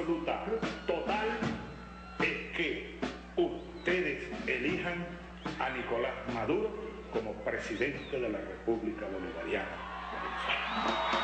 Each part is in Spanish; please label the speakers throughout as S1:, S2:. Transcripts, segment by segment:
S1: absoluta, total, es que ustedes elijan a Nicolás Maduro como presidente de la República Bolivariana de Venezuela.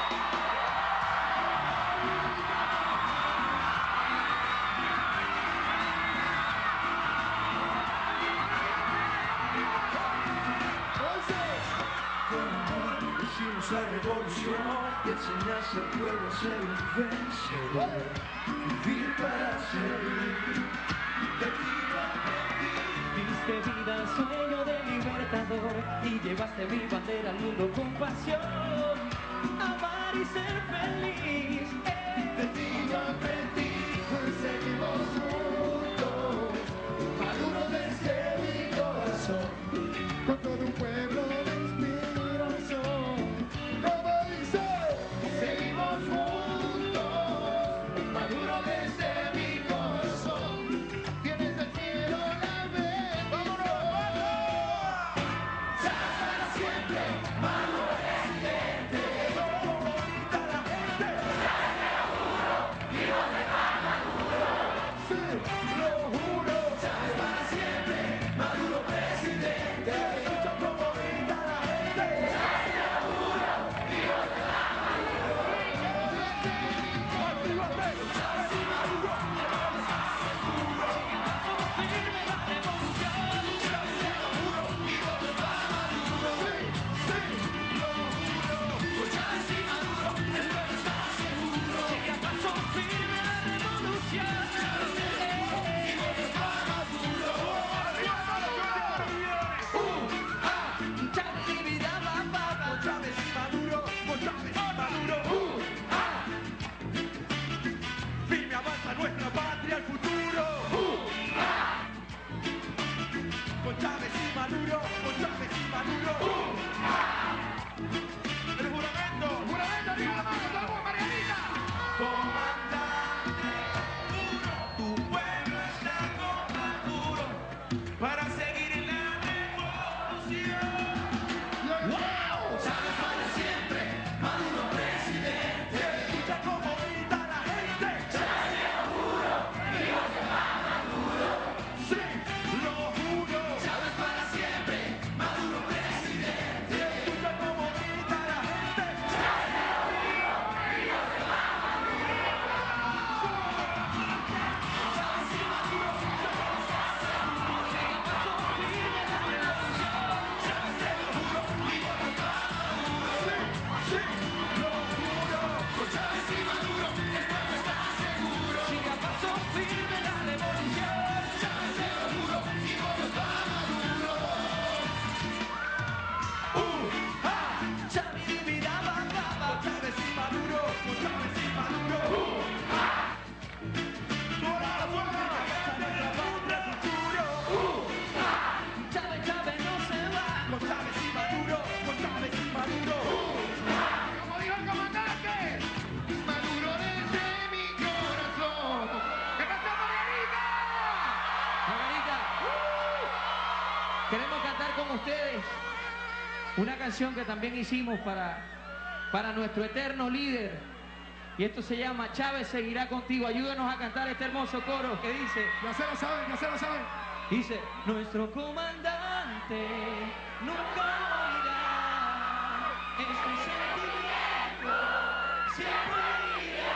S2: La revolución y enseñarse al pueblo a ser un vencedor, vivir para servir, de ti aprendí.
S3: Diste vida al sueño de libertador y llevaste mi bandera al mundo con pasión, amar y ser feliz.
S2: De ti yo aprendí, seguimos juntos, Maduro desde mi corazón, con todo un pueblo de inspiración. Seguimos juntos, Maduro desde mi corazón, tienes del cielo la bendición. Chávez para siempre, Maduro presidente. Como grita la gente. Chávez te lo juro, vivos de Maduro. Sí, lo juro. Chávez para siempre, Maduro presidente. Escucha como grita la gente. Chávez te lo juro, vivos de Maduro. Nuestra patria, el futuro. Con Chávez y Maduro, con Chávez y Maduro. El juramento, arriba la mano, todo Marianita. Comandante Maduro, tu pueblo está con Maduro para seguir en la revolución. ¡Wow! Chávez para siempre, Maduro presidente. Escucha cómo grita la gente. Chávez te lo juro, vivos de Maduro. Sí, lo juro. Chávez para siempre, Maduro presidente. Escucha cómo grita la gente. Chávez te lo juro, vivos de Maduro. Chávez y Maduro, Chávez está seguro. Sigue paso firme la revolución. Chávez te lo juro, vivos de Maduro. Sí, lo juro. Con Chávez y Maduro, el pueblo está seguro. Sigue a paso firme la revolución. Chávez te lo juro, vivos de Maduro. Chávez y vida va, con Chávez y Maduro, con Chávez y Maduro. Toda la fuerza de nuestra patria, el futuro. Chávez, Chávez no se va. Con Chávez y Maduro, con Chávez y Maduro. Como dijo el comandante, Maduro desde mi corazón. ¿Qué pasó, Marianita?
S3: Margarita, queremos cantar con ustedes una canción que también hicimos para nuestro eterno líder. Y esto se llama Chávez seguirá contigo. Ayúdenos a cantar este hermoso coro que dice...
S2: Ya se lo saben, ya se lo saben.
S3: Dice, nuestro comandante nunca morirá, este sentimiento siempre irá.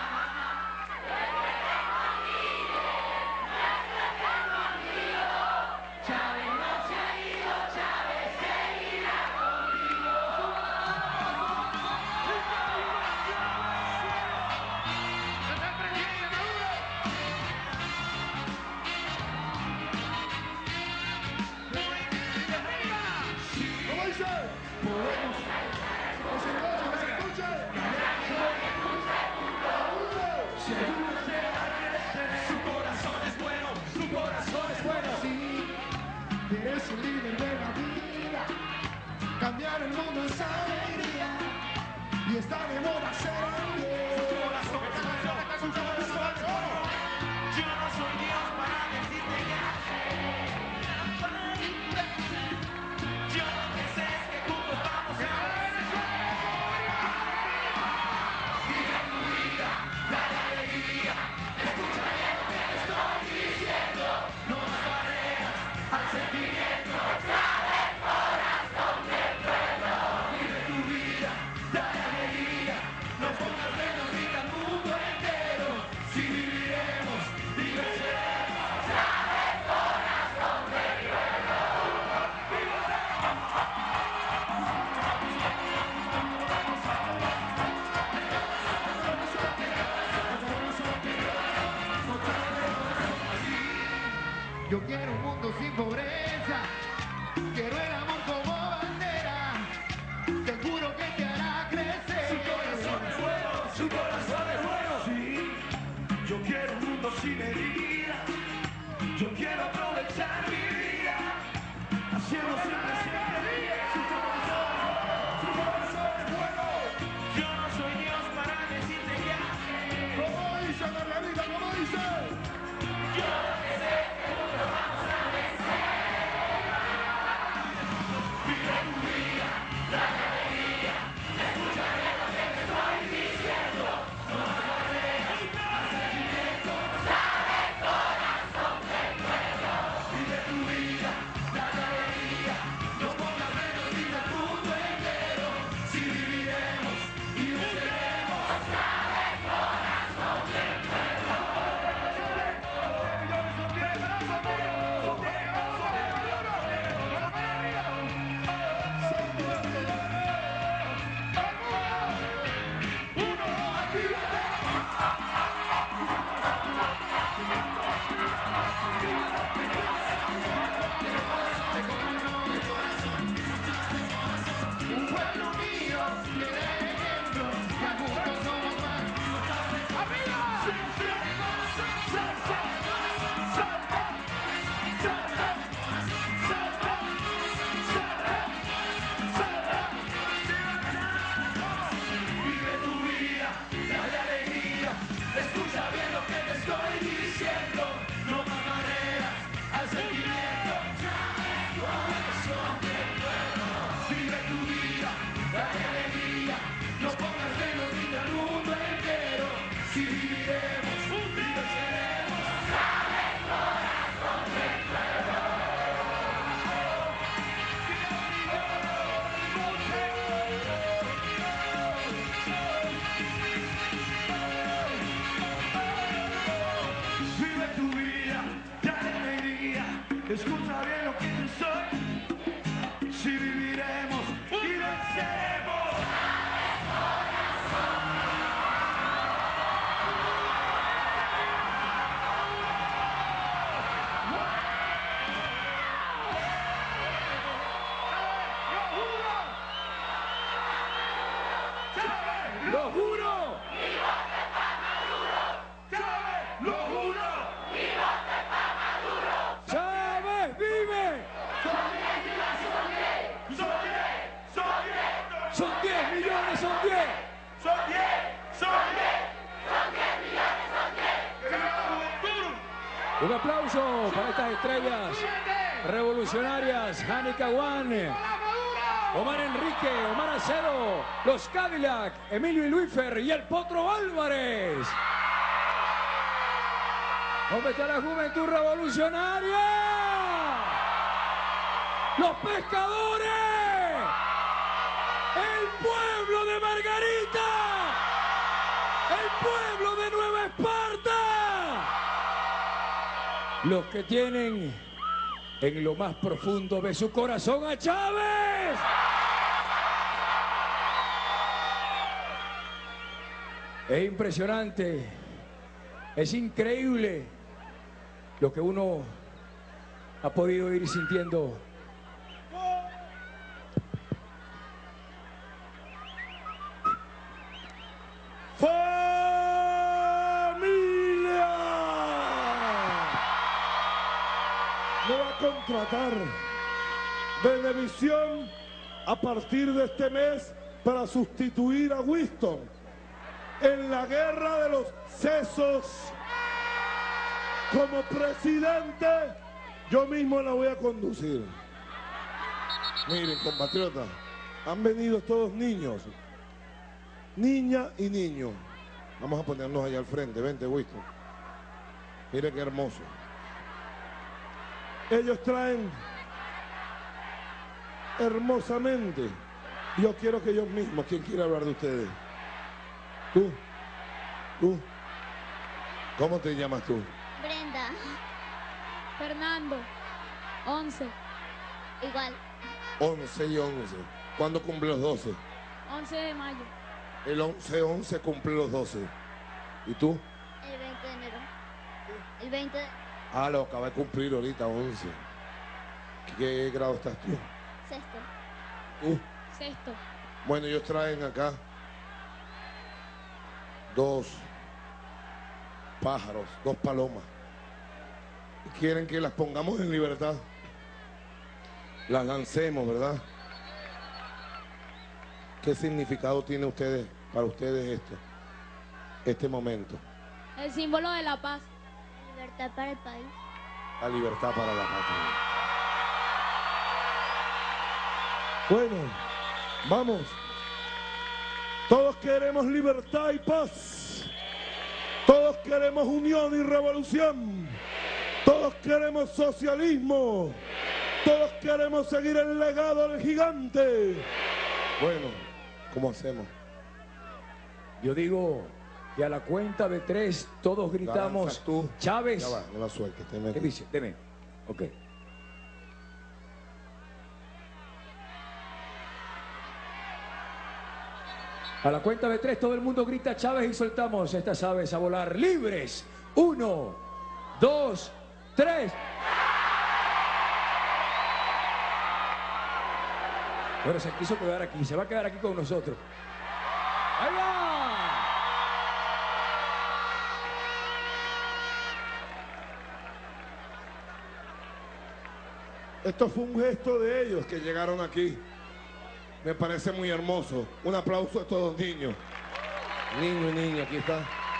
S3: Chávez no se ha ido, Chávez seguirá contigo.
S2: ¡Está el presidente Maduro! ¿Cómo dice? Podemos
S4: Yo quiero un mundo sin pobreza. Quiero el amor como bandera. Te juro que te hará crecer.
S2: Su corazón es bueno, su corazón es bueno. Sí, yo quiero un mundo sin heridas. Yo quiero aprovechar mi vida, haciendo siempre, siempre bien. Su corazón es bueno. Yo no soy Dios para decirte ya.
S4: ¿Cómo dice Margarita? ¿Cómo dice?
S2: Yo lo que sé es que juntos vamos a vencer. Vive tu vida, dale alegría. Escucha bien lo que te estoy diciendo. No más barreras, más sentimientos. Sabe el corazón del pueblo. Vive tu vida, dale alegría. No pongas menos ni el mundo entero. Si viviremos y venceremos. Sabe el corazón del pueblo. Millones son 10, son 10, son 10, son 10. Uno,
S4: Un pueblo mío, que dé ejemplo, que juntos somos más. ¡Arriba!
S2: Vive tu vida, dale alegría. Escucha bien lo que te estoy diciendo. No más barreras al sentimiento. Corazón del pueblo. Vive tu vida, dale alegría. No pongas menos ni al mundo entero. Si viviremos, venceremos. Sabe el corazón del pueblo. Vive tu vida, dale alegría. Escucha bien lo que te soy. Si viviremos y venceremos.
S4: ¡Lo juro!
S2: ¡Lo juro!
S4: ¡Chávez vive!
S2: Son 10,
S4: ¡Son 10 millones, son 10!
S2: son 10, son 10 millones, son 10. ¡Que viva la juventud!
S5: Un aplauso para estas estrellas revolucionarias. Jánica Guan, Omar Enrique, Omar Acedo, los Cadillac, Emilio y Luifer y el Potro Álvarez. ¿Dónde está la juventud revolucionaria? ¡Los pescadores! ¡El pueblo de Margarita! ¡El pueblo de Nueva Esparta! Los que tienen en lo más profundo de su corazón a Chávez. Es impresionante, es increíble lo que uno ha podido ir sintiendo.
S4: ¡Familia! Me va a contratar Venevisión a partir de este mes para sustituir a Winston en la guerra de los sesos. Como presidente, yo mismo la voy a conducir. Miren, compatriotas, han venido todos niños, niña y niño. Vamos a ponernos allá al frente. Vente, Winston. Mire qué hermoso. Ellos traen hermosamente. Yo quiero que ellos mismos, ¿quién quiere hablar de ustedes? Tú. ¿Cómo te llamas tú?
S6: Brenda,
S7: Fernando, 11,
S6: igual,
S4: 11 y 11. ¿Cuándo cumple los 12?
S7: 11 de mayo.
S4: El 11-11 cumple los 12. ¿Y tú?
S6: el 20 de enero. El 20 de...
S4: Ah, lo acaba de cumplir ahorita, 11. ¿Qué grado estás tú?
S6: Sexto.
S4: ¿Tú?
S7: Sexto.
S4: Bueno, ellos traen acá 2 pájaros, 2 palomas. Y quieren que las pongamos en libertad. Las lancemos, ¿verdad? ¿Qué significado tiene para ustedes este momento?
S7: El símbolo de la paz.
S6: Libertad para el país.
S4: La libertad para la patria. Bueno, vamos. Todos queremos libertad y paz. Todos queremos unión y revolución. Todos queremos socialismo. Todos queremos seguir el legado del gigante. Bueno, ¿cómo hacemos?
S5: Yo digo que a la cuenta de 3 todos gritamos,
S4: lanzas tú.
S5: Chávez.
S4: Ya va, no la sueltes. Tenme
S5: ¿Qué
S4: aquí.
S5: dice? Deme. Ok. A la cuenta de 3 todo el mundo grita Chávez y soltamos estas aves a volar libres. 1, 2, 3. Bueno, se quiso quedar aquí, se va a quedar aquí con nosotros. ¡Ahí va!
S4: Esto fue un gesto de ellos que llegaron aquí. Me parece muy hermoso. Un aplauso a todos niños. Niño y niña, aquí está.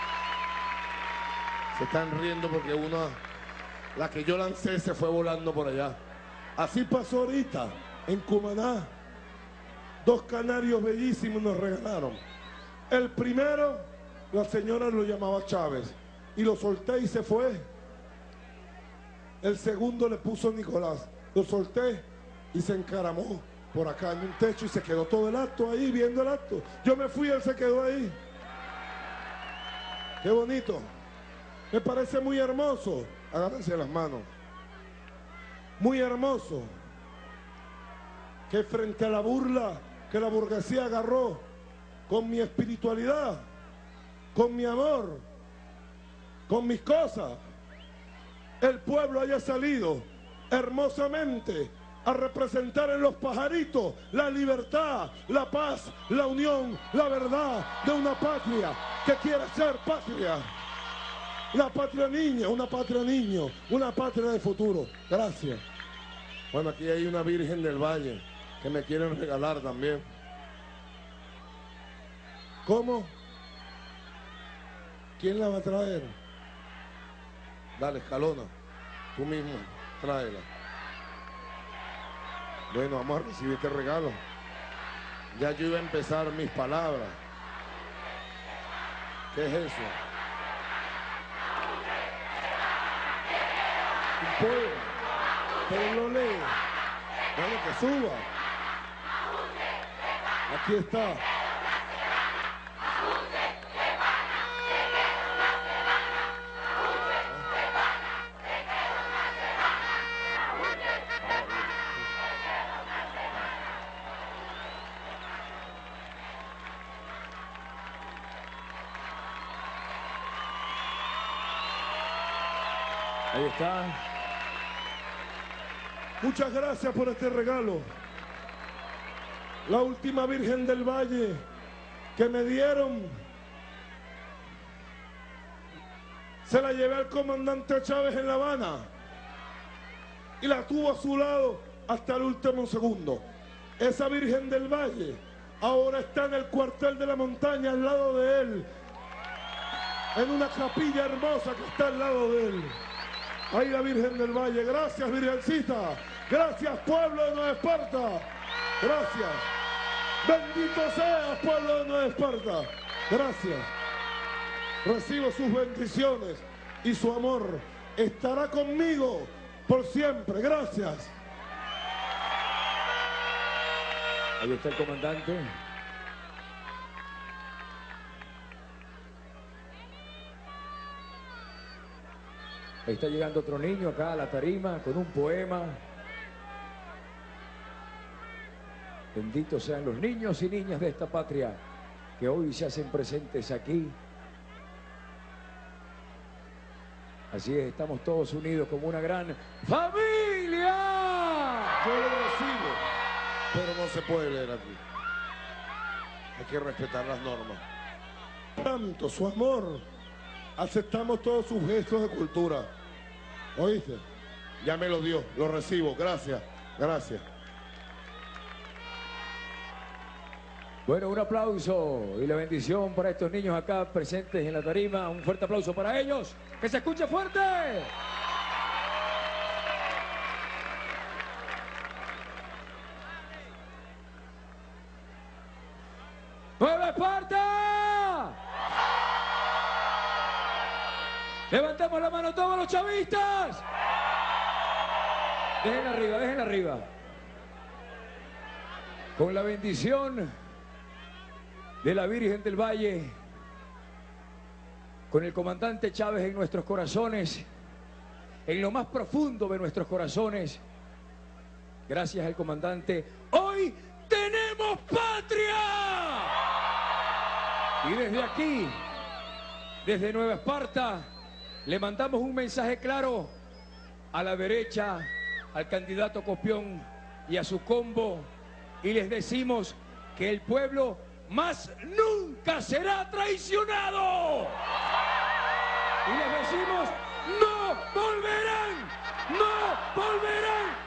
S4: Se están riendo porque la que yo lancé se fue volando por allá. Así pasó ahorita en Cumaná. 2 canarios bellísimos nos regalaron. El primero, la señora lo llamaba Chávez y lo solté y se fue. El segundo le puso Nicolás. Lo solté y se encaramó por acá en un techo y se quedó todo el acto ahí viendo el acto. Yo me fui y él se quedó ahí. Qué bonito. Me parece muy hermoso. Agárrense las manos. Muy hermoso. Que frente a la burla que la burguesía agarró con mi espiritualidad, con mi amor, con mis cosas, el pueblo haya salido hermosamente a representar en los pajaritos la libertad, la paz, la unión, la verdad de una patria que quiere ser patria. Una patria niña, una patria niño, una patria de futuro. Gracias. Bueno, aquí hay una Virgen del Valle que me quieren regalar también. ¿Cómo? ¿Quién la va a traer? Dale, Escalona, tú mismo, tráela. Bueno, vamos a recibir este regalo. Ya yo iba a empezar mis palabras. ¿Qué es eso? Un poema. Pero lo lee. Bueno, que suba. Aquí está.
S5: Ahí está.
S4: Muchas gracias por este regalo. La última Virgen del Valle que me dieron, se la llevé al comandante Chávez en La Habana y la tuvo a su lado hasta el último segundo. Esa Virgen del Valle ahora está en el cuartel de la montaña al lado de él, en una capilla hermosa que está al lado de él. Ahí la Virgen del Valle. Gracias, Virgencita. Gracias, pueblo de Nueva Esparta. Gracias. Bendito seas, pueblo de Nueva Esparta. Gracias. Recibo sus bendiciones y su amor estará conmigo por siempre. Gracias.
S5: Ahí está el comandante. Ahí está llegando otro niño acá a la tarima con un poema. Benditos sean los niños y niñas de esta patria que hoy se hacen presentes aquí. Así es, estamos todos unidos como una gran familia.
S4: Yo lo recibo, pero no se puede leer aquí. Hay que respetar las normas. Tanto su amor, aceptamos todos sus gestos de cultura. ¿Oíste? Ya me lo dio, lo recibo. Gracias, gracias.
S5: Bueno, un aplauso y la bendición para estos niños acá presentes en la tarima. Un fuerte aplauso para ellos. ¡Que se escuche fuerte! ¡Nueva Esparta! ¡Levantemos la mano todos los chavistas! Déjenla arriba, déjenla arriba. Con la bendición de la Virgen del Valle, con el comandante Chávez en nuestros corazones, en lo más profundo de nuestros corazones, gracias al comandante, hoy tenemos patria. Y desde aquí, desde Nueva Esparta, le mandamos un mensaje claro a la derecha, al candidato Copión y a su combo, y les decimos que el pueblo más nunca será traicionado. Y les decimos, no volverán, no volverán.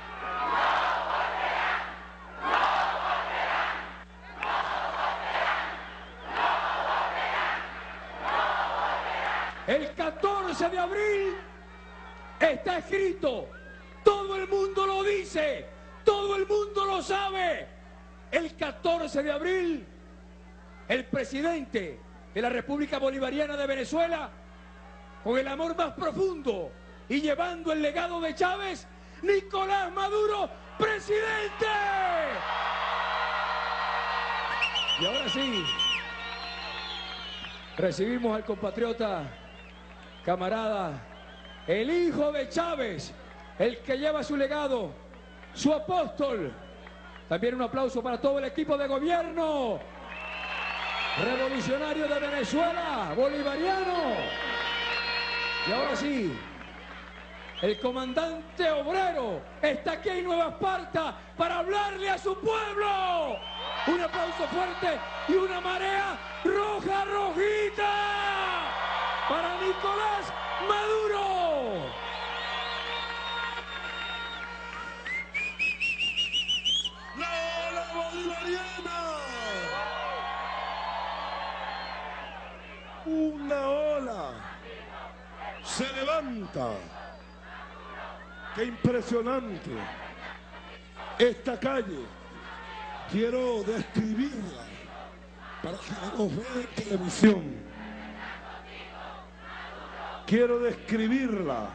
S5: El 14 de abril está escrito, todo el mundo lo dice, todo el mundo lo sabe. El 14 de abril, el presidente de la República Bolivariana de Venezuela, con el amor más profundo y llevando el legado de Chávez, Nicolás Maduro, presidente. Y ahora sí, recibimos al compatriota, camarada, el hijo de Chávez, el que lleva su legado, su apóstol. También un aplauso para todo el equipo de gobierno revolucionario de Venezuela, bolivariano. Y ahora sí, el comandante obrero está aquí en Nueva Esparta para hablarle a su pueblo. Un aplauso fuerte y una marea roja, rojita, para Nicolás Maduro.
S4: ¡La ola bolivariana! Una ola se levanta. ¡Qué impresionante! Esta calle, quiero describirla para que nos vean en televisión. Quiero describirla.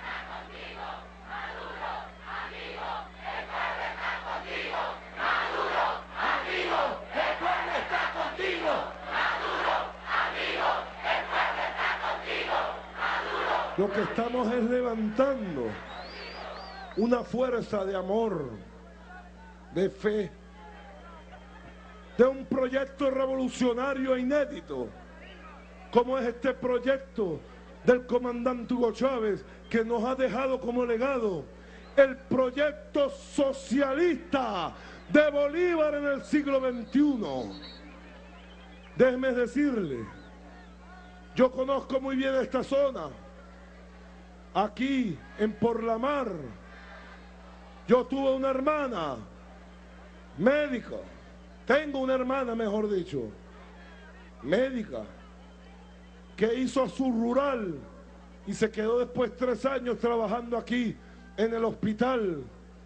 S4: Lo que estamos es levantando una fuerza de amor, de fe, de un proyecto revolucionario e inédito, como es este proyecto del comandante Hugo Chávez, que nos ha dejado como legado el proyecto socialista de Bolívar en el siglo XXI. Déjeme decirle, yo conozco muy bien esta zona. Aquí en Porlamar, yo tuve una hermana médica, tengo una hermana, mejor dicho, médica, que hizo su rural y se quedó después 3 años trabajando aquí en el hospital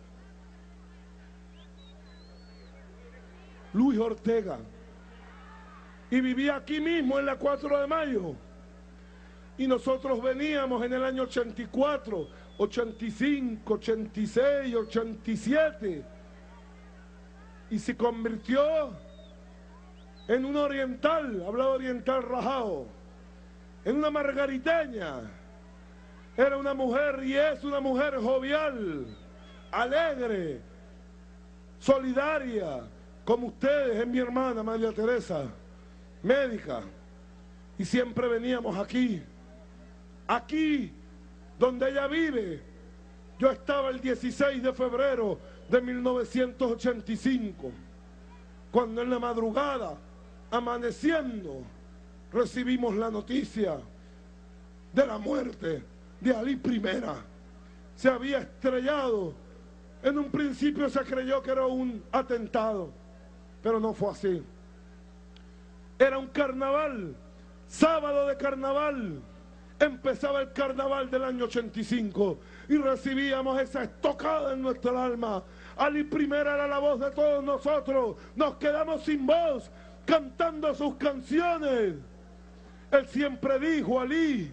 S4: Luis Ortega, y vivía aquí mismo en la 4 de Mayo. Y nosotros veníamos en el año 84, 85, 86, 87. Y se convirtió en una oriental, hablaba oriental rajado, en una margariteña. Era una mujer y es una mujer jovial, alegre, solidaria, como ustedes, es mi hermana María Teresa, médica. Y siempre veníamos aquí. Aquí donde ella vive. Yo estaba el 16 de febrero de 1985, cuando en la madrugada, amaneciendo, recibimos la noticia de la muerte de Ali Primera. Se había estrellado. En un principio se creyó que era un atentado, pero no fue así. Era un carnaval, sábado de carnaval. Empezaba el carnaval del año 85 y recibíamos esa estocada en nuestra alma. Ali Primera era la voz de todos nosotros. Nos quedamos sin voz cantando sus canciones. Él siempre dijo: Ali,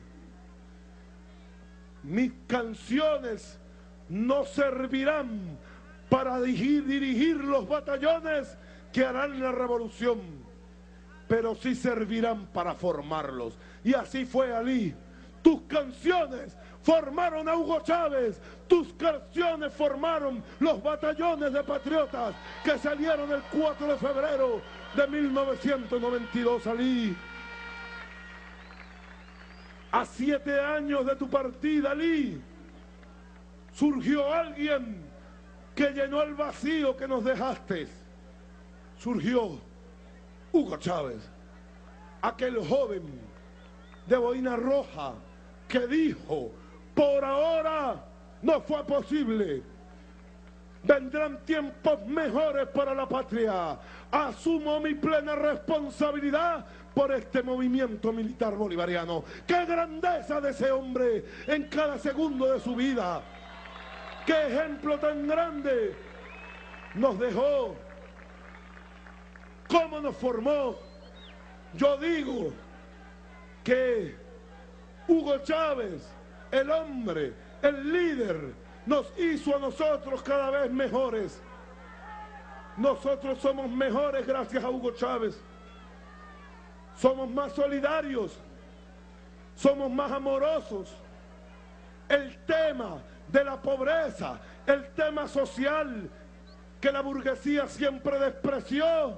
S4: mis canciones no servirán para dirigir los batallones que harán la revolución, pero sí servirán para formarlos. Y así fue, Ali. Tus canciones formaron a Hugo Chávez, tus canciones formaron los batallones de patriotas que salieron el 4 de febrero de 1992, Ali. A 7 años de tu partida, Ali, surgió alguien que llenó el vacío que nos dejaste. Surgió Hugo Chávez, aquel joven de boina roja que dijo: por ahora no fue posible, vendrán tiempos mejores para la patria, asumo mi plena responsabilidad por este movimiento militar bolivariano. ¡Qué grandeza de ese hombre en cada segundo de su vida! ¡Qué ejemplo tan grande nos dejó! ¿Cómo nos formó? Yo digo que Hugo Chávez, el hombre, el líder, nos hizo a nosotros cada vez mejores. Nosotros somos mejores gracias a Hugo Chávez. Somos más solidarios, somos más amorosos. El tema de la pobreza, el tema social que la burguesía siempre despreció,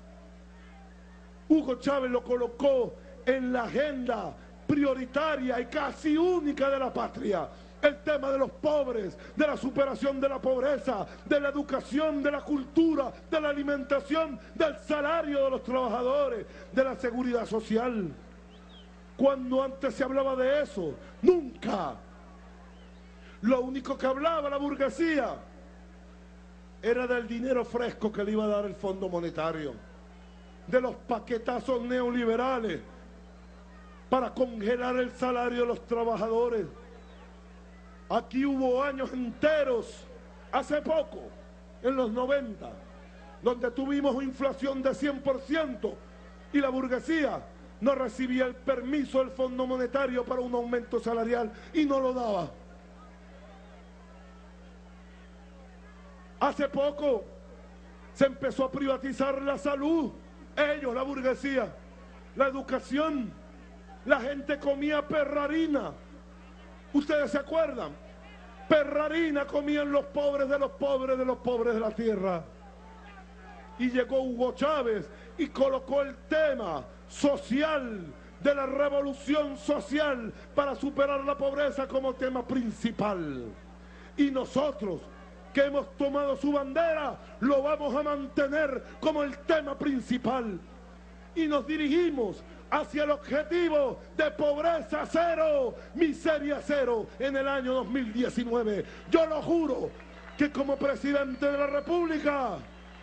S4: Hugo Chávez lo colocó en la agenda prioritaria y casi única de la patria. El tema de los pobres, de la superación de la pobreza, de la educación, de la cultura, de la alimentación, del salario de los trabajadores, de la seguridad social. Cuando antes se hablaba de eso, nunca. Lo único que hablaba la burguesía era del dinero fresco que le iba a dar el Fondo Monetario, de los paquetazos neoliberales para congelar el salario de los trabajadores. Aquí hubo años enteros, hace poco, en los 90, donde tuvimos inflación de 100% y la burguesía no recibía el permiso del Fondo Monetario para un aumento salarial y no lo daba. Hace poco se empezó a privatizar la salud, ellos, la burguesía, la educación, la gente comía perrarina. ¿Ustedes se acuerdan? Perrarina comían los pobres de los pobres de los pobres de la tierra. Y llegó Hugo Chávez y colocó el tema social de la revolución social para superar la pobreza como tema principal. Y nosotros, que hemos tomado su bandera, lo vamos a mantener como el tema principal. Y nos dirigimos hacia el objetivo de pobreza cero, miseria cero en el año 2019. Yo lo juro que como presidente de la República,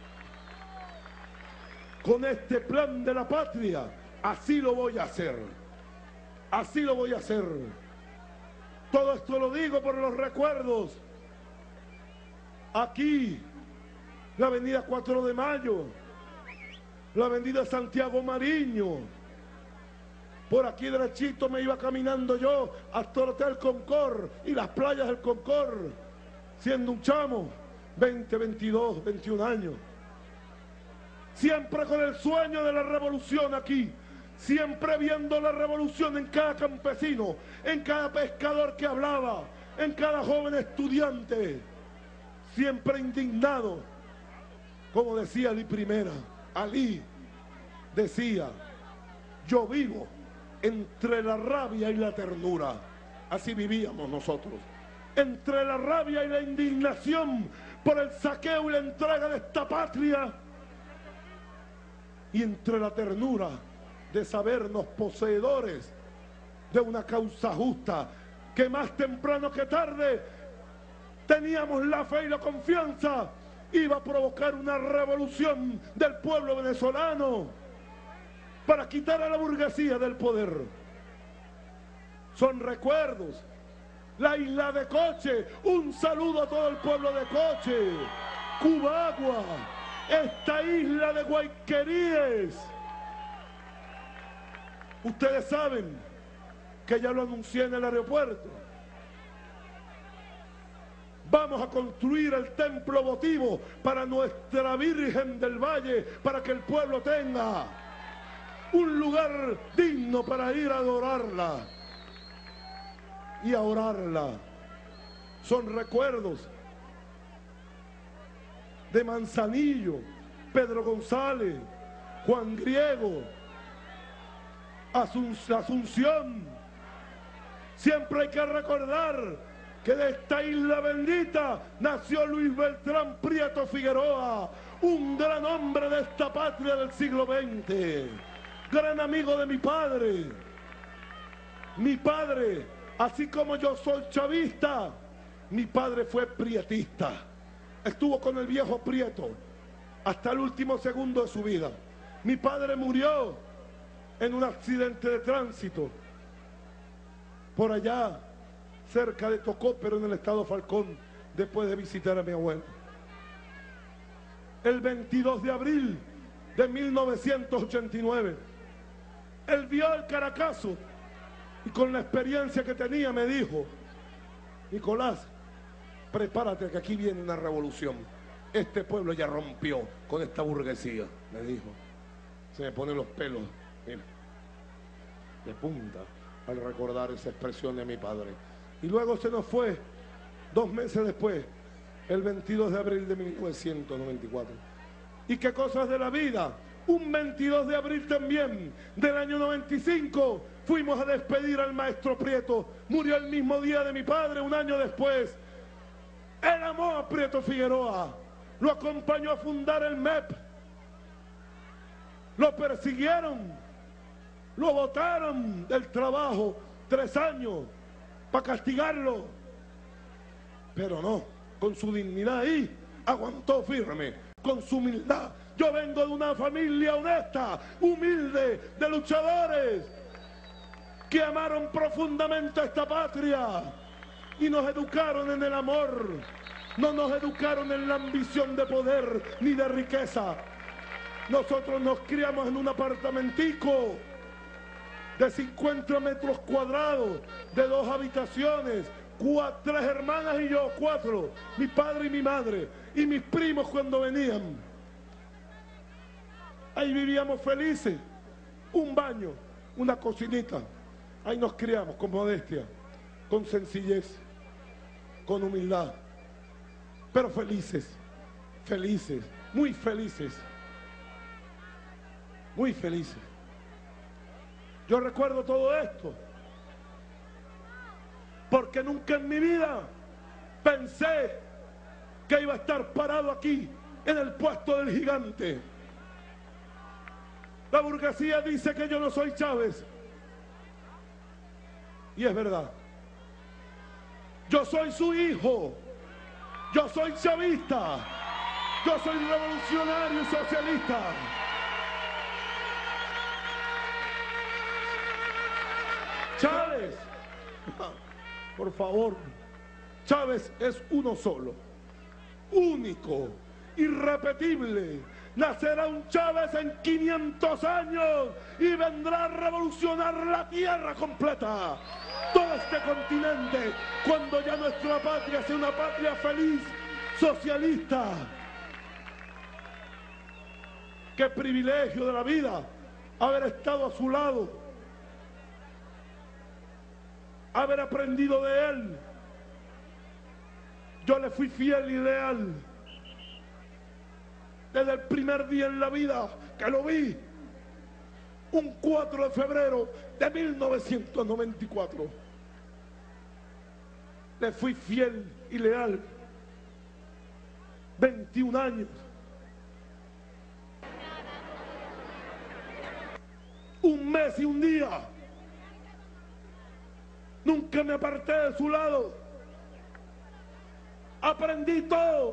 S4: con este plan de la patria, así lo voy a hacer. Así lo voy a hacer. Todo esto lo digo por los recuerdos. Aquí, la avenida 4 de Mayo, la avenida Santiago Mariño. Por aquí derechito me iba caminando yo hasta el Hotel Concord y las playas del Concord, siendo un chamo, 20, 22, 21 años. Siempre con el sueño de la revolución aquí, siempre viendo la revolución en cada campesino, en cada pescador que hablaba, en cada joven estudiante, siempre indignado. Como decía Ali Primera, Ali decía: yo vivo entre la rabia y la ternura. Así vivíamos nosotros. Entre la rabia y la indignación por el saqueo y la entrega de esta patria, y entre la ternura de sabernos poseedores de una causa justa, que más temprano que tarde teníamos la fe y la confianza iba a provocar una revolución del pueblo venezolano para quitar a la burguesía del poder. Son recuerdos. La isla de Coche, un saludo a todo el pueblo de Coche, Cubagua, esta isla de Guayqueríes. Ustedes saben que ya lo anuncié en el aeropuerto. Vamos a construir el templo votivo para nuestra Virgen del Valle, para que el pueblo tenga un lugar digno para ir a adorarla y a orarla. Son recuerdos de Manzanillo, Pedro González, Juan Griego, Asunción. Siempre hay que recordar que de esta isla bendita nació Luis Beltrán Prieto Figueroa, un gran hombre de esta patria del siglo XX, gran amigo de mi padre. Mi padre, así como yo soy chavista, mi padre fue prietista. Estuvo con el viejo Prieto hasta el último segundo de su vida. Mi padre murió en un accidente de tránsito por allá cerca de Tocópero, en el estado Falcón, después de visitar a mi abuelo. El 22 de abril de 1989, él vio el Caracazo y con la experiencia que tenía me dijo: Nicolás, prepárate que aquí viene una revolución. Este pueblo ya rompió con esta burguesía, me dijo. Se me ponen los pelos, mira, de punta al recordar esa expresión de mi padre. Y luego se nos fue 2 meses después, el 22 de abril de 1994. ¿Y qué cosas de la vida? Un 22 de abril también del año 95 fuimos a despedir al maestro Prieto. Murió el mismo día de mi padre, un año después. Él amó a Prieto Figueroa, lo acompañó a fundar el MEP, lo persiguieron, lo botaron del trabajo 3 años para castigarlo, pero no, con su dignidad ahí aguantó firme, con su humildad. Yo vengo de una familia honesta, humilde, de luchadores que amaron profundamente a esta patria y nos educaron en el amor, no nos educaron en la ambición de poder ni de riqueza. Nosotros nos criamos en un apartamentico de 50 metros cuadrados, de 2 habitaciones, 3 hermanas y yo, 4, mi padre y mi madre, y mis primos cuando venían. Ahí vivíamos felices, un baño, una cocinita, ahí nos criamos con modestia, con sencillez, con humildad, pero felices, felices, muy felices, muy felices. Yo recuerdo todo esto porque nunca en mi vida pensé que iba a estar parado aquí en el puesto del gigante. La burguesía dice que yo no soy Chávez y es verdad. Yo soy su hijo, yo soy chavista, yo soy revolucionario y socialista. Chávez, por favor, Chávez es uno solo, único, irrepetible. Nacerá un Chávez en 500 años y vendrá a revolucionar la tierra completa, todo este continente, cuando ya nuestra patria sea una patria feliz, socialista. Qué privilegio de la vida haber estado a su lado, haber aprendido de él. Yo le fui fiel y leal desde el primer día en la vida que lo vi, un 4 de febrero de 1994. le fui fiel y leal. 21 años. Un mes y un día. Nunca me aparté de su lado. Aprendí todo.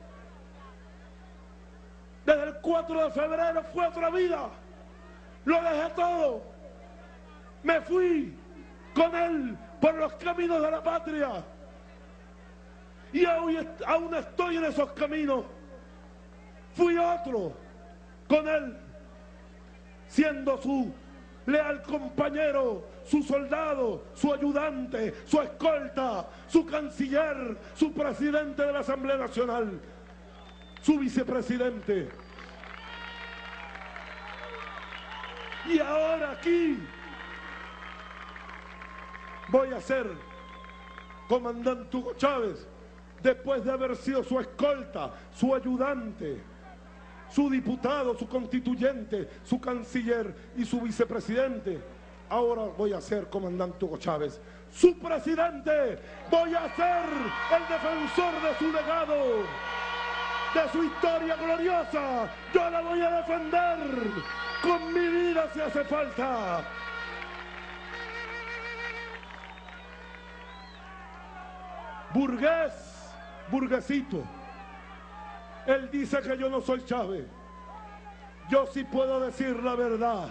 S4: Desde el 4 de febrero fue otra vida. Lo dejé todo. Me fui con él por los caminos de la patria. Y hoy aún estoy en esos caminos. Fui otro con él, siendo su leal compañero, su soldado, su ayudante, su escolta, su canciller, su presidente de la Asamblea Nacional, su vicepresidente. Y ahora aquí voy a ser comandante Hugo Chávez, después de haber sido su escolta, su ayudante, su diputado, su constituyente, su canciller y su vicepresidente. Ahora voy a ser comandante Hugo Chávez, su presidente. Voy a ser el defensor de su legado, de su historia gloriosa. Yo la voy a defender con mi vida si hace falta. Burgués, burguesito. Él dice que yo no soy Chávez. Yo sí puedo decir la verdad.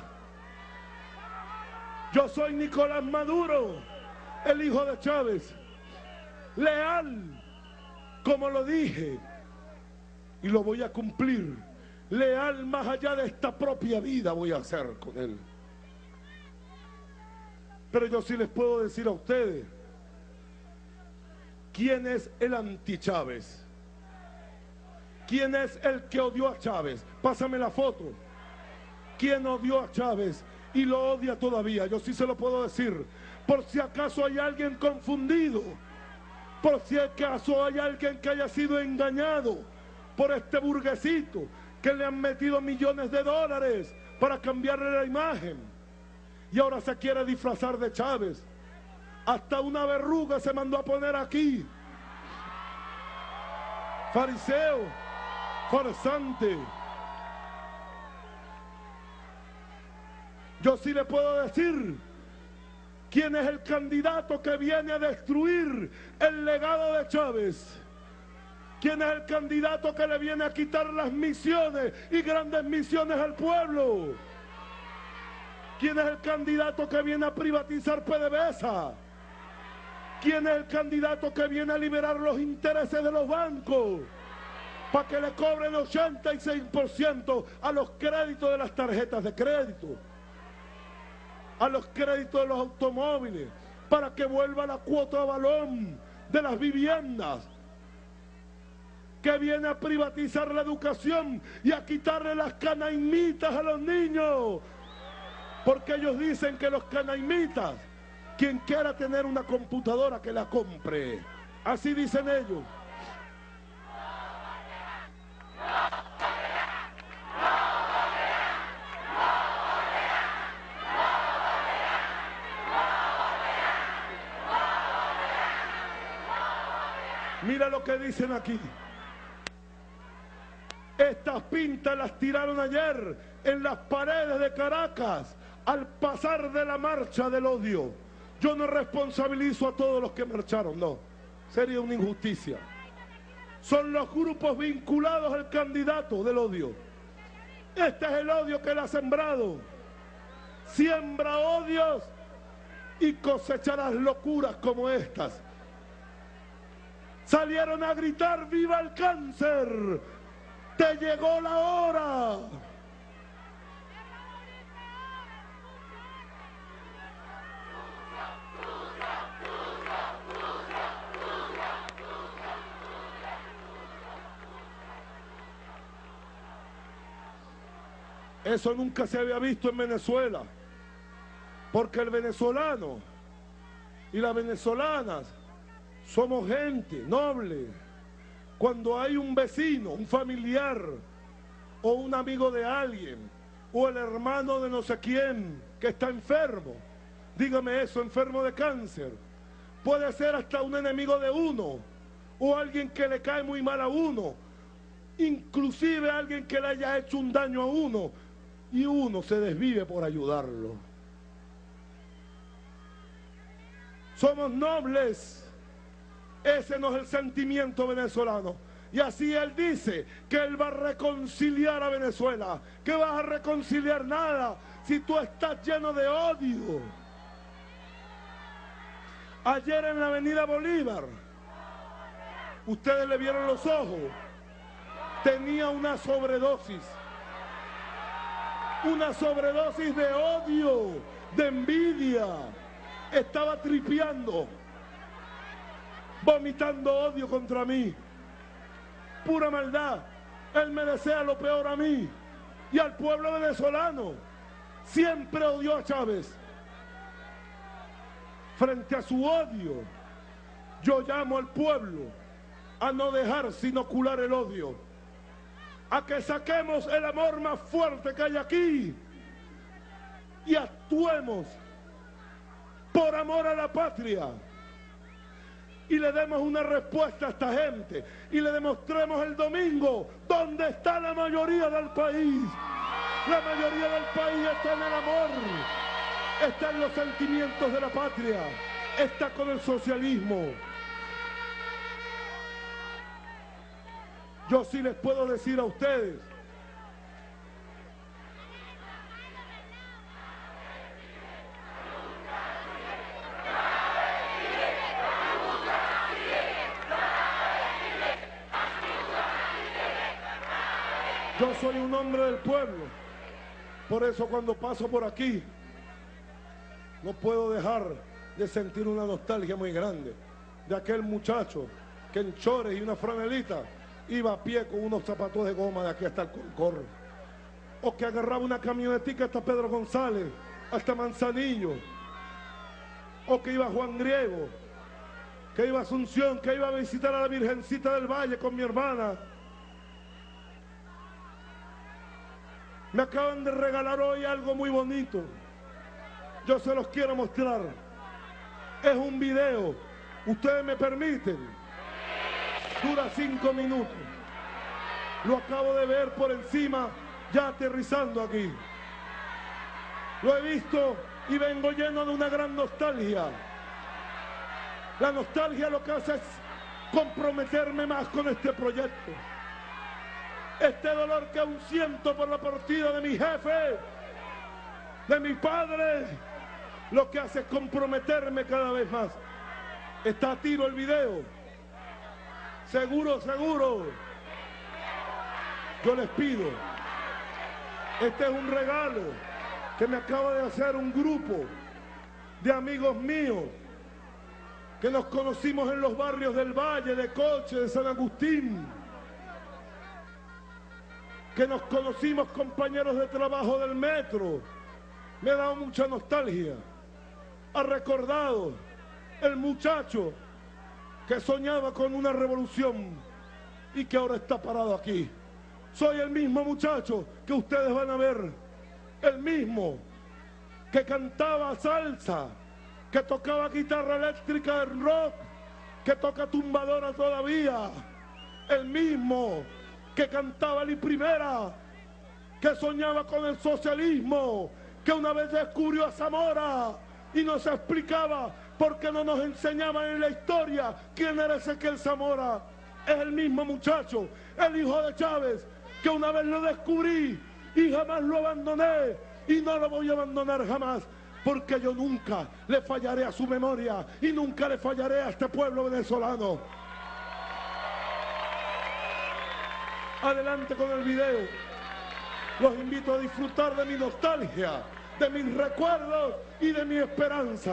S4: Yo soy Nicolás Maduro, el hijo de Chávez. Leal, como lo dije, y lo voy a cumplir. Leal más allá de esta propia vida voy a hacer con él. Pero yo sí les puedo decir a ustedes, ¿quién es el anti-Chávez? ¿Quién es el que odió a Chávez? Pásame la foto. ¿Quién odió a Chávez y lo odia todavía? Yo sí se lo puedo decir. Por si acaso hay alguien confundido. Por si acaso hay alguien que haya sido engañado por este burguesito que le han metido millones de dólares para cambiarle la imagen. Y ahora se quiere disfrazar de Chávez. Hasta una verruga se mandó a poner aquí. Fariseo, farsante. Yo sí le puedo decir quién es el candidato que viene a destruir el legado de Chávez. ¿Quién es el candidato que le viene a quitar las misiones y grandes misiones al pueblo? ¿Quién es el candidato que viene a privatizar PDVSA? ¿Quién es el candidato que viene a liberar los intereses de los bancos para que le cobren 86% a los créditos de las tarjetas de crédito, a los créditos de los automóviles, para que vuelva la cuota de balón de las viviendas? Que viene a privatizar la educación y a quitarle las canaimitas a los niños, porque ellos dicen que los canaimitas, quien quiera tener una computadora que la compre, así dicen ellos. Mira lo que dicen aquí. Estas pintas las tiraron ayer en las paredes de Caracas al pasar de la marcha del odio. Yo no responsabilizo a todos los que marcharon, no. Sería una injusticia. Son los grupos vinculados al candidato del odio. Este es el odio que él ha sembrado. Siembra odios y cosecharás locuras como estas. Salieron a gritar ¡viva el cáncer! ¡Te llegó la hora! Eso nunca se había visto en Venezuela, porque el venezolano y las venezolanas somos gente noble. Cuando hay un vecino, un familiar o un amigo de alguien o el hermano de no sé quién que está enfermo, dígame eso, enfermo de cáncer, puede ser hasta un enemigo de uno, o alguien que le cae muy mal a uno, inclusive alguien que le haya hecho un daño a uno, y uno se desvive por ayudarlo. Somos nobles. Ese no es el sentimiento venezolano. Y así él dice que él va a reconciliar a Venezuela. ¿Qué vas a reconciliar? Nada, si tú estás lleno de odio. Ayer en la avenida Bolívar, ustedes le vieron los ojos, tenía una sobredosis de odio, de envidia. Estaba tripeando, vomitando odio contra mí, pura maldad. Él me desea lo peor a mí y al pueblo venezolano. Siempre odió a Chávez. Frente a su odio, yo llamo al pueblo a no dejarse inocular el odio, a que saquemos el amor más fuerte que hay aquí y actuemos por amor a la patria y le demos una respuesta a esta gente y le demostremos el domingo dónde está la mayoría del país. La mayoría del país está en el amor, está en los sentimientos de la patria, está con el socialismo. Yo sí les puedo decir a ustedes, yo soy un hombre del pueblo, por eso cuando paso por aquí no puedo dejar de sentir una nostalgia muy grande de aquel muchacho que en chores y una franelita iba a pie con unos zapatos de goma de aquí hasta el Concord, o que agarraba una camionetica hasta Pedro González, hasta Manzanillo, o que iba a Juan Griego, que iba a Asunción, que iba a visitar a la Virgencita del Valle con mi hermana. Me acaban de regalar hoy algo muy bonito. Yo se los quiero mostrar. Es un video. ¿Ustedes me permiten? Dura 5 minutos. Lo acabo de ver por encima, ya aterrizando aquí. Lo he visto y vengo lleno de una gran nostalgia. La nostalgia lo que hace es comprometerme más con este proyecto. Este dolor que aún siento por la partida de mi jefe, de mi padre, lo que hace es comprometerme cada vez más. Está a tiro el video. Seguro, seguro. Yo les pido, este es un regalo que me acaba de hacer un grupo de amigos míos que nos conocimos en los barrios del Valle, de Coche, de San Agustín, que nos conocimos compañeros de trabajo del metro. Me ha dado mucha nostalgia. Ha recordado el muchacho que soñaba con una revolución y que ahora está parado aquí. Soy el mismo muchacho que ustedes van a ver, el mismo que cantaba salsa, que tocaba guitarra eléctrica de rock, que toca tumbadora todavía, el mismo que cantaba la primera, que soñaba con el socialismo, que una vez descubrió a Zamora y nos explicaba por qué no nos enseñaban en la historia quién era Ezequiel Zamora. Es el mismo muchacho, el hijo de Chávez, que una vez lo descubrí y jamás lo abandoné y no lo voy a abandonar jamás, porque yo nunca le fallaré a su memoria y nunca le fallaré a este pueblo venezolano. Adelante con el video. Los invito a disfrutar de mi nostalgia, de mis recuerdos y de mi esperanza.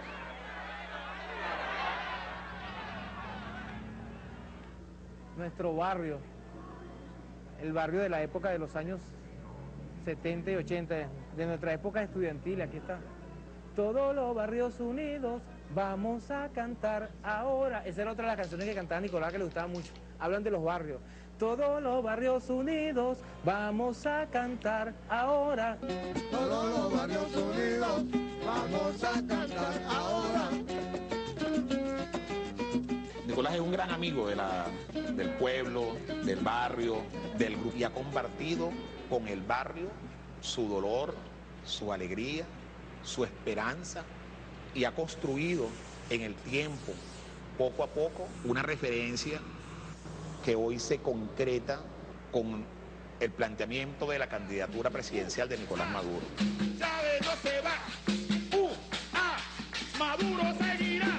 S8: Nuestro barrio, el barrio de la época de los años 70 y 80, de nuestra época estudiantil, aquí está. Todos los barrios unidos, vamos a cantar ahora. Esa era otra de las canciones que cantaba Nicolás, que le gustaba mucho. Hablan de los barrios. Todos los barrios unidos, vamos a cantar ahora.
S2: Todos los barrios unidos, vamos a cantar ahora.
S9: Nicolás es un gran amigo del pueblo, del barrio, del grupo, y ha compartido con el barrio su dolor, su alegría, su esperanza, y ha construido en el tiempo, poco a poco, una referencia que hoy se concreta con el planteamiento de la candidatura presidencial de Nicolás Maduro.
S2: Chávez no se va, Maduro seguirá.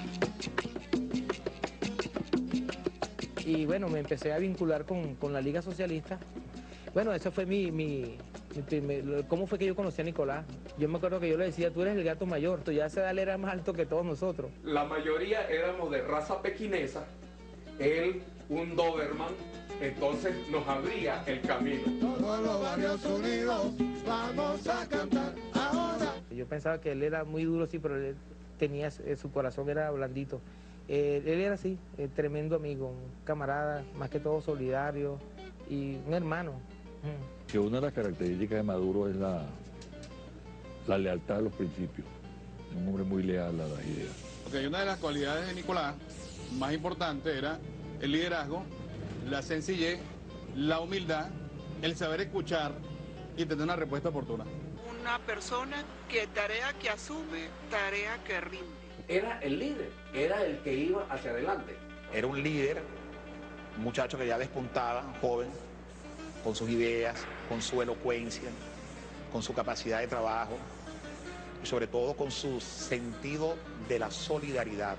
S8: Y bueno, me empecé a vincular con la Liga Socialista. Bueno, eso fue mi primer... ¿Cómo fue que yo conocí a Nicolás? Yo me acuerdo que yo le decía, tú eres el gato mayor, tú ya esa edad era más alto que todos nosotros.
S5: La mayoría éramos de raza pequinesa, él un Doberman, entonces nos abría el camino.
S4: Todos los barrios unidos, vamos a cantar ahora.
S8: Yo pensaba que él era muy duro, sí, pero él tenía, su corazón era blandito. Él era así, tremendo amigo, un camarada, más que todo solidario y un hermano.
S10: Que una de las características de Maduro es la lealtad a los principios. Es un hombre muy leal a las ideas.
S11: Okay, una de las cualidades de Nicolás más importante era el liderazgo, la sencillez, la humildad, el saber escuchar y tener una respuesta oportuna.
S12: Una persona que tarea que asume, tarea que rinde.
S5: Era el líder, era el que iba hacia adelante.
S9: Era un líder, un muchacho que ya despuntaba, joven, con sus ideas, con su elocuencia, con su capacidad de trabajo y sobre todo con su sentido de la solidaridad.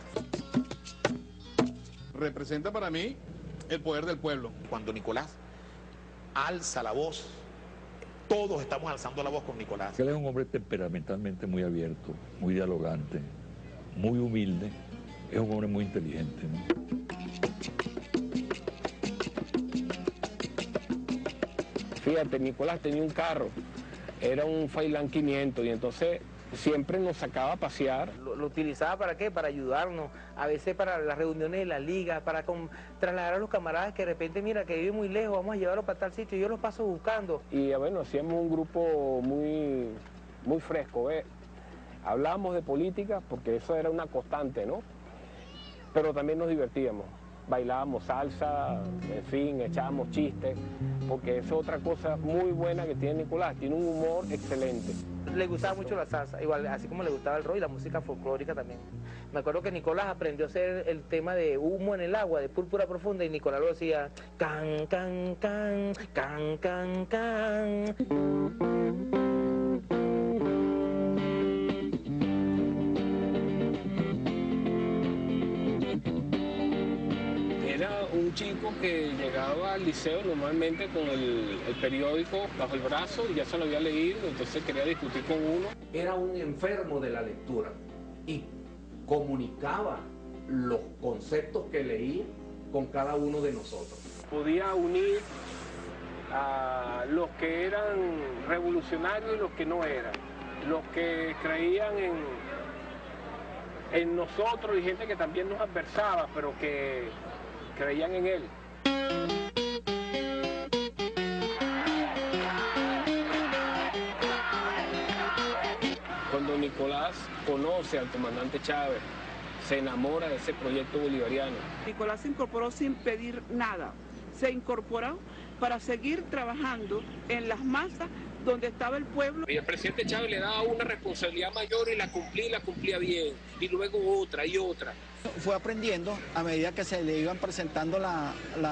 S11: Representa para mí el poder del pueblo.
S9: Cuando Nicolás alza la voz, todos estamos alzando la voz con Nicolás.
S10: Él es un hombre temperamentalmente muy abierto, muy dialogante, muy humilde, es un hombre muy inteligente, ¿no?
S13: Fíjate, Nicolás tenía un carro, era un Failand 500 y entonces siempre nos sacaba a pasear.
S8: Lo utilizaba ¿para qué? Para ayudarnos, a veces para las reuniones de la liga, para trasladar a los camaradas que de repente, mira, que vive muy lejos, vamos a llevarlo para tal sitio, yo los paso buscando.
S13: Y bueno, hacíamos un grupo muy, muy fresco, ¿ves? Hablábamos de política porque eso era una constante, ¿no? Pero también nos divertíamos. Bailábamos salsa, en fin, echábamos chistes, porque es otra cosa muy buena que tiene Nicolás, tiene un humor excelente.
S8: Le gustaba mucho la salsa, igual, así como le gustaba el rock y la música folclórica también. Me acuerdo que Nicolás aprendió a hacer el tema de Humo en el agua, de Púrpura Profunda, y Nicolás lo decía, can, can, can, can, can, can.
S13: Un chico que llegaba al liceo normalmente con el periódico bajo el brazo y ya se lo había leído, entonces quería discutir con uno.
S5: Era un enfermo de la lectura y comunicaba los conceptos que leía con cada uno de nosotros.
S13: Podía unir a los que eran revolucionarios y los que no eran, los que creían en nosotros y gente que también nos adversaba, pero que creían en él. Cuando Nicolás conoce al comandante Chávez, se enamora de ese proyecto bolivariano.
S12: Nicolás se incorporó sin pedir nada, se incorporó para seguir trabajando en las masas donde estaba el pueblo.
S13: Y el presidente Chávez le daba una responsabilidad mayor y la cumplía bien, y luego otra y otra.
S14: Fue aprendiendo a medida que se le iban presentando la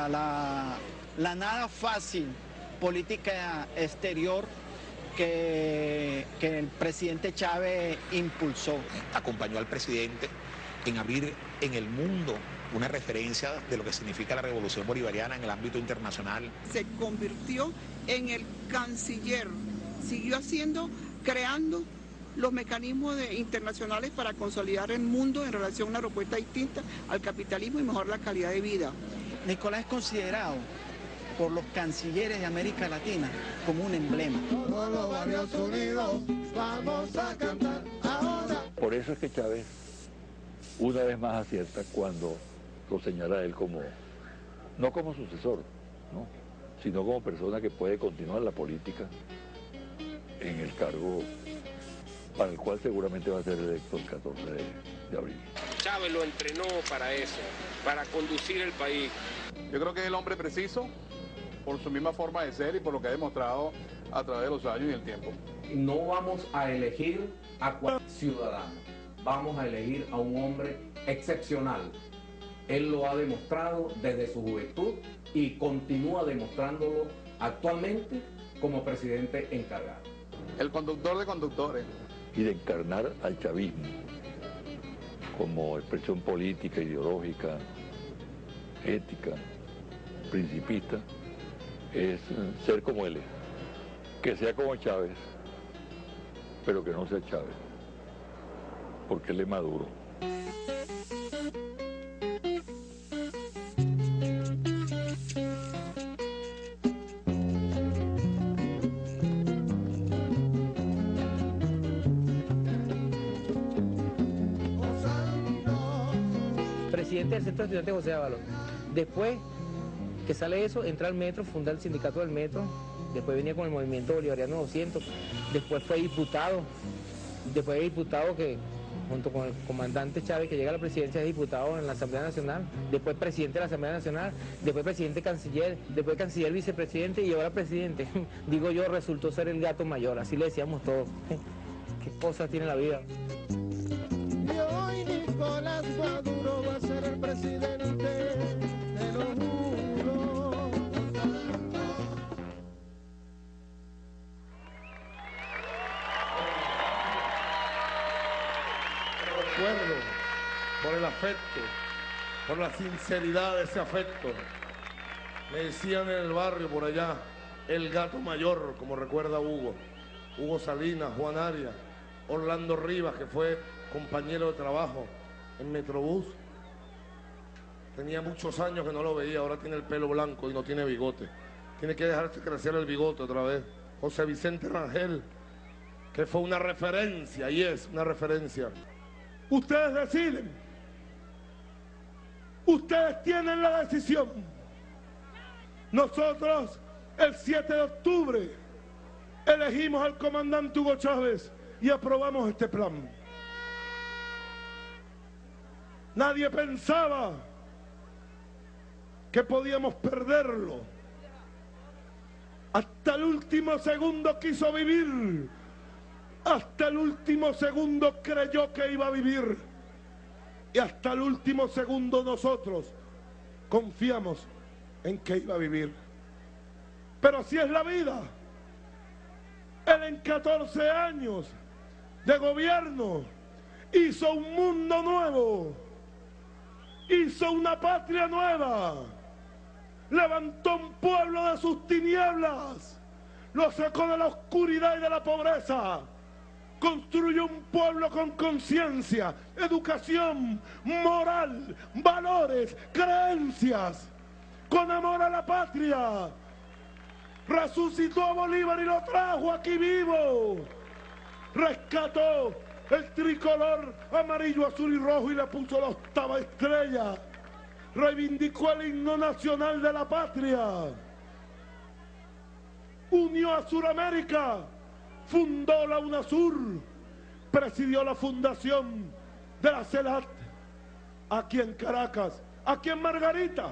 S14: nada fácil política exterior que el presidente Chávez impulsó.
S9: Acompañó al presidente en abrir en el mundo una referencia de lo que significa la revolución bolivariana en el ámbito internacional.
S12: Se convirtió en el canciller, siguió creando los mecanismos internacionales para consolidar el mundo en relación a una propuesta distinta al capitalismo y mejorar la calidad de vida.
S14: Nicolás es considerado por los cancilleres de América Latina como un emblema.
S4: Todos los barrios unidos, vamos a cantar ahora.
S10: Por eso es que Chávez una vez más acierta cuando lo señala a él como, no como sucesor, ¿no?, sino como persona que puede continuar la política en el cargo para el cual seguramente va a ser electo el 14 de abril.
S13: Chávez lo entrenó para eso, para conducir el país.
S11: Yo creo que es el hombre preciso por su misma forma de ser y por lo que ha demostrado a través de los años y el tiempo.
S15: No vamos a elegir a cualquier ciudadano, vamos a elegir a un hombre excepcional. Él lo ha demostrado desde su juventud y continúa demostrándolo actualmente como presidente encargado.
S11: El conductor de conductores.
S10: Y de encarnar al chavismo como expresión política, ideológica, ética, principista, es ser como él es. Que sea como Chávez, pero que no sea Chávez, porque él es Maduro.
S8: Presidente del Centro Estudiante José Ábalos. Después que sale eso, entra al metro, funda el sindicato del metro, después venía con el movimiento bolivariano 200, después fue diputado, que junto con el comandante Chávez, que llega a la presidencia, es diputado en la Asamblea Nacional, después presidente de la Asamblea Nacional, después presidente canciller, después canciller vicepresidente y ahora presidente. Digo yo, resultó ser el gato mayor, así le decíamos todos. Qué cosas tiene la vida.
S2: Y hoy Nicolás Maduro va a ser el presidente, te lo juro.
S4: Recuerdo por el afecto, por la sinceridad de ese afecto. Me decían en el barrio por allá, el gato mayor, como recuerda Hugo Salinas, Juan Arias, Orlando Rivas, que fue compañero de trabajo en Metrobús. Tenía muchos años que no lo veía, ahora tiene el pelo blanco y no tiene bigote. Tiene que dejarse crecer el bigote otra vez. José Vicente Rangel, que fue una referencia, y es una referencia. Ustedes deciden. Ustedes tienen la decisión. Nosotros, el 7 de octubre, elegimos al comandante Hugo Chávez y aprobamos este plan. Nadie pensaba que podíamos perderlo. Hasta el último segundo quiso vivir. Hasta el último segundo creyó que iba a vivir. Y hasta el último segundo nosotros confiamos en que iba a vivir. Pero así es la vida. Él en 14 años de gobierno hizo un mundo nuevo. Hizo una patria nueva. Levantó un pueblo de sus tinieblas. Lo sacó de la oscuridad y de la pobreza. Construyó un pueblo con conciencia, educación, moral, valores, creencias, con amor a la patria. Resucitó a Bolívar y lo trajo aquí vivo. Rescató el tricolor amarillo, azul y rojo y le puso la 8ª estrella. Reivindicó el himno nacional de la patria. Unió a Suramérica. Fundó la UNASUR, presidió la fundación de la CELAT aquí en Caracas, aquí en Margarita.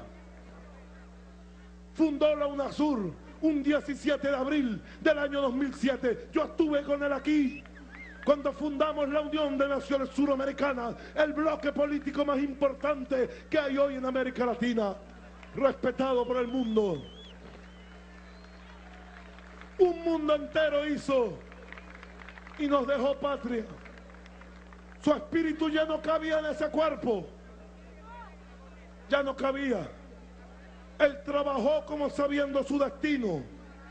S4: Fundó la UNASUR un 17 de abril del año 2007. Yo estuve con él aquí cuando fundamos la Unión de Naciones Suramericanas, el bloque político más importante que hay hoy en América Latina, respetado por el mundo. Un mundo entero hizo y nos dejó patria. Su espíritu ya no cabía en ese cuerpo. Ya no cabía. Él trabajó como sabiendo su destino.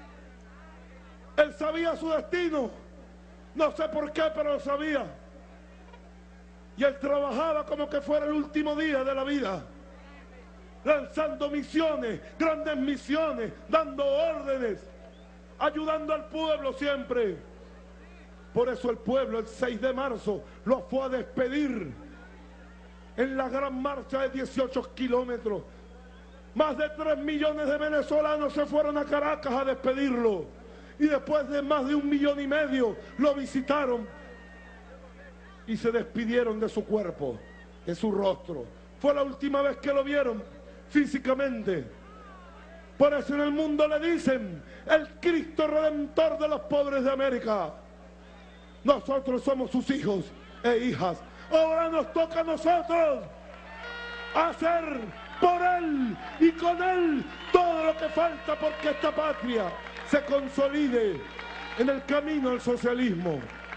S4: Él sabía su destino. No sé por qué, pero lo sabía. Y él trabajaba como que fuera el último día de la vida. Lanzando misiones, grandes misiones, dando órdenes, ayudando al pueblo siempre. Por eso el pueblo el 6 de marzo lo fue a despedir en la gran marcha de 18 kilómetros. Más de 3 millones de venezolanos se fueron a Caracas a despedirlo. Y después de más de 1,5 millones lo visitaron y se despidieron de su cuerpo. de su rostro. Fue la última vez que lo vieron físicamente. Por eso en el mundo le dicen el Cristo Redentor de los pobres de América. Nosotros somos sus hijos e hijas. Ahora nos toca a nosotros hacer por Él y con Él todo lo que falta porque esta patria se consolide en el camino al socialismo.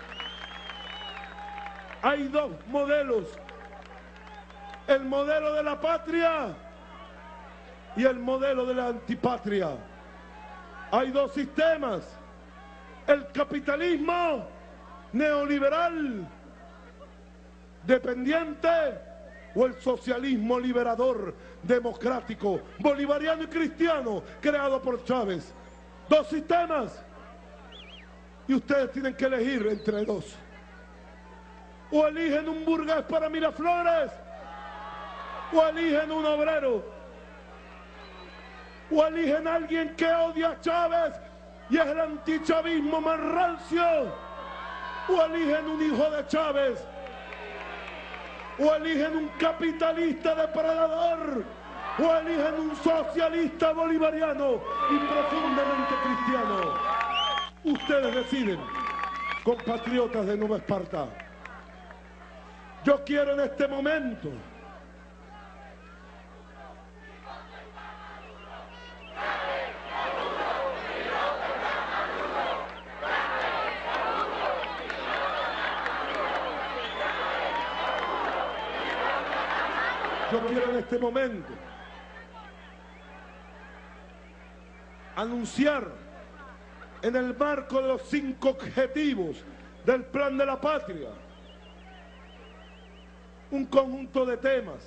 S4: Hay dos modelos: el modelo de la patria y el modelo de la antipatria. Hay dos sistemas: el capitalismo neoliberal dependiente o el socialismo liberador, democrático, bolivariano y cristiano, creado por Chávez. Dos sistemas. Y ustedes tienen que elegir entre dos. O eligen un burgués para Miraflores, o eligen un obrero, o eligen a alguien que odia a Chávez y es el antichavismo más rancio, o eligen un hijo de Chávez, o eligen un capitalista depredador, o eligen un socialista bolivariano y profundamente cristiano. Ustedes deciden, compatriotas de Nueva Esparta. Yo quiero en este momento anunciar en el marco de los 5 objetivos del Plan de la Patria un conjunto de temas.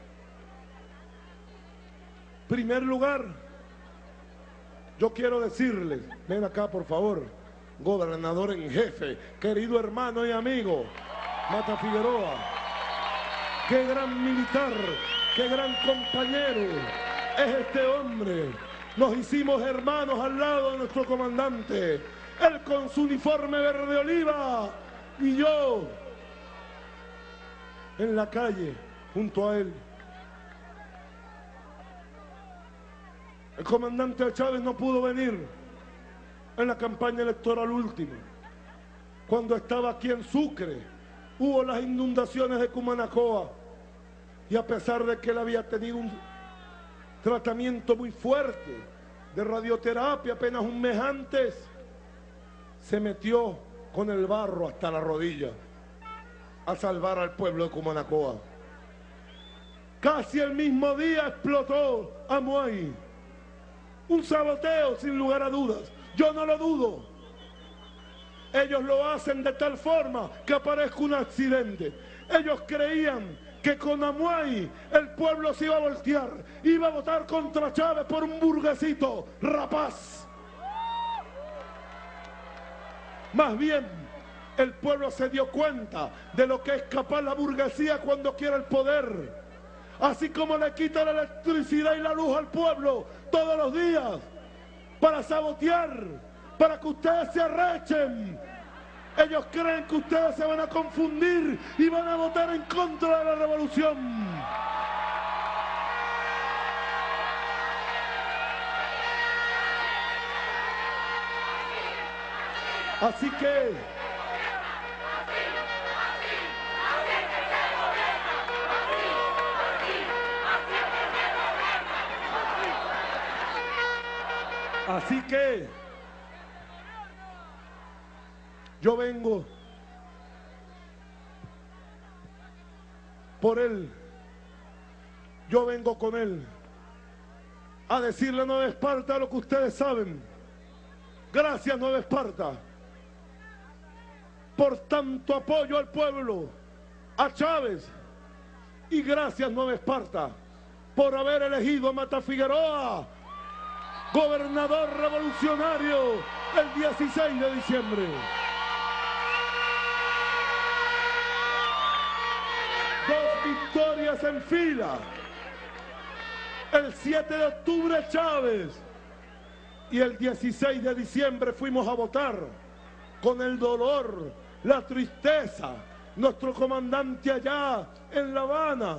S4: En primer lugar, yo quiero decirles, ven acá por favor, gobernador en jefe, querido hermano y amigo, Mata Figueroa, qué gran militar, qué gran compañero es este hombre. Nos hicimos hermanos al lado de nuestro comandante, él con su uniforme verde oliva y yo en la calle junto a él. El comandante Chávez no pudo venir en la campaña electoral última. Cuando estaba aquí en Sucre, hubo las inundaciones de Cumanacoa y a pesar de que él había tenido un tratamiento muy fuerte de radioterapia apenas un mes antes, se metió con el barro hasta la rodilla a salvar al pueblo de Cumanacoa. Casi el mismo día explotó Amuay. Un saboteo sin lugar a dudas. Yo no lo dudo. Ellos lo hacen de tal forma que aparezca un accidente. Ellos creían que con Amuay el pueblo se iba a voltear, iba a votar contra Chávez por un burguesito rapaz. Más bien, el pueblo se dio cuenta de lo que es capaz la burguesía cuando quiere el poder. Así como le quita la electricidad y la luz al pueblo todos los días para sabotear, para que ustedes se arrechen. Ellos creen que ustedes se van a confundir y van a votar en contra de la revolución. Así que yo vengo por él, yo vengo con él a decirle a Nueva Esparta lo que ustedes saben. Gracias, Nueva Esparta, por tanto apoyo al pueblo, a Chávez, y gracias, Nueva Esparta, por haber elegido a Mata Figueroa gobernador revolucionario el 16 de diciembre. Dos victorias en fila. El 7 de octubre Chávez y el 16 de diciembre fuimos a votar con el dolor, la tristeza nuestro comandante allá en La Habana.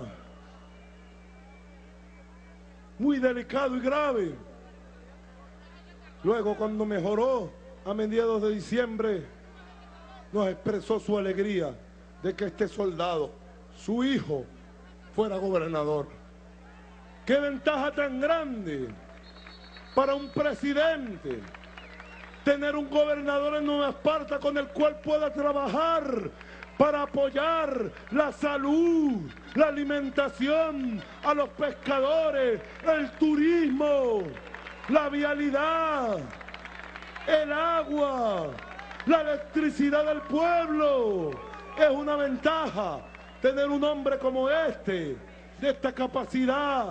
S4: Muy delicado y grave. Luego, cuando mejoró a mediados de diciembre, nos expresó su alegría de que este soldado, su hijo, fuera gobernador. ¡Qué ventaja tan grande para un presidente tener un gobernador en Nueva Esparta con el cual pueda trabajar para apoyar la salud, la alimentación a los pescadores, el turismo, la vialidad, el agua, la electricidad del pueblo? Es una ventaja tener un hombre como este, de esta capacidad.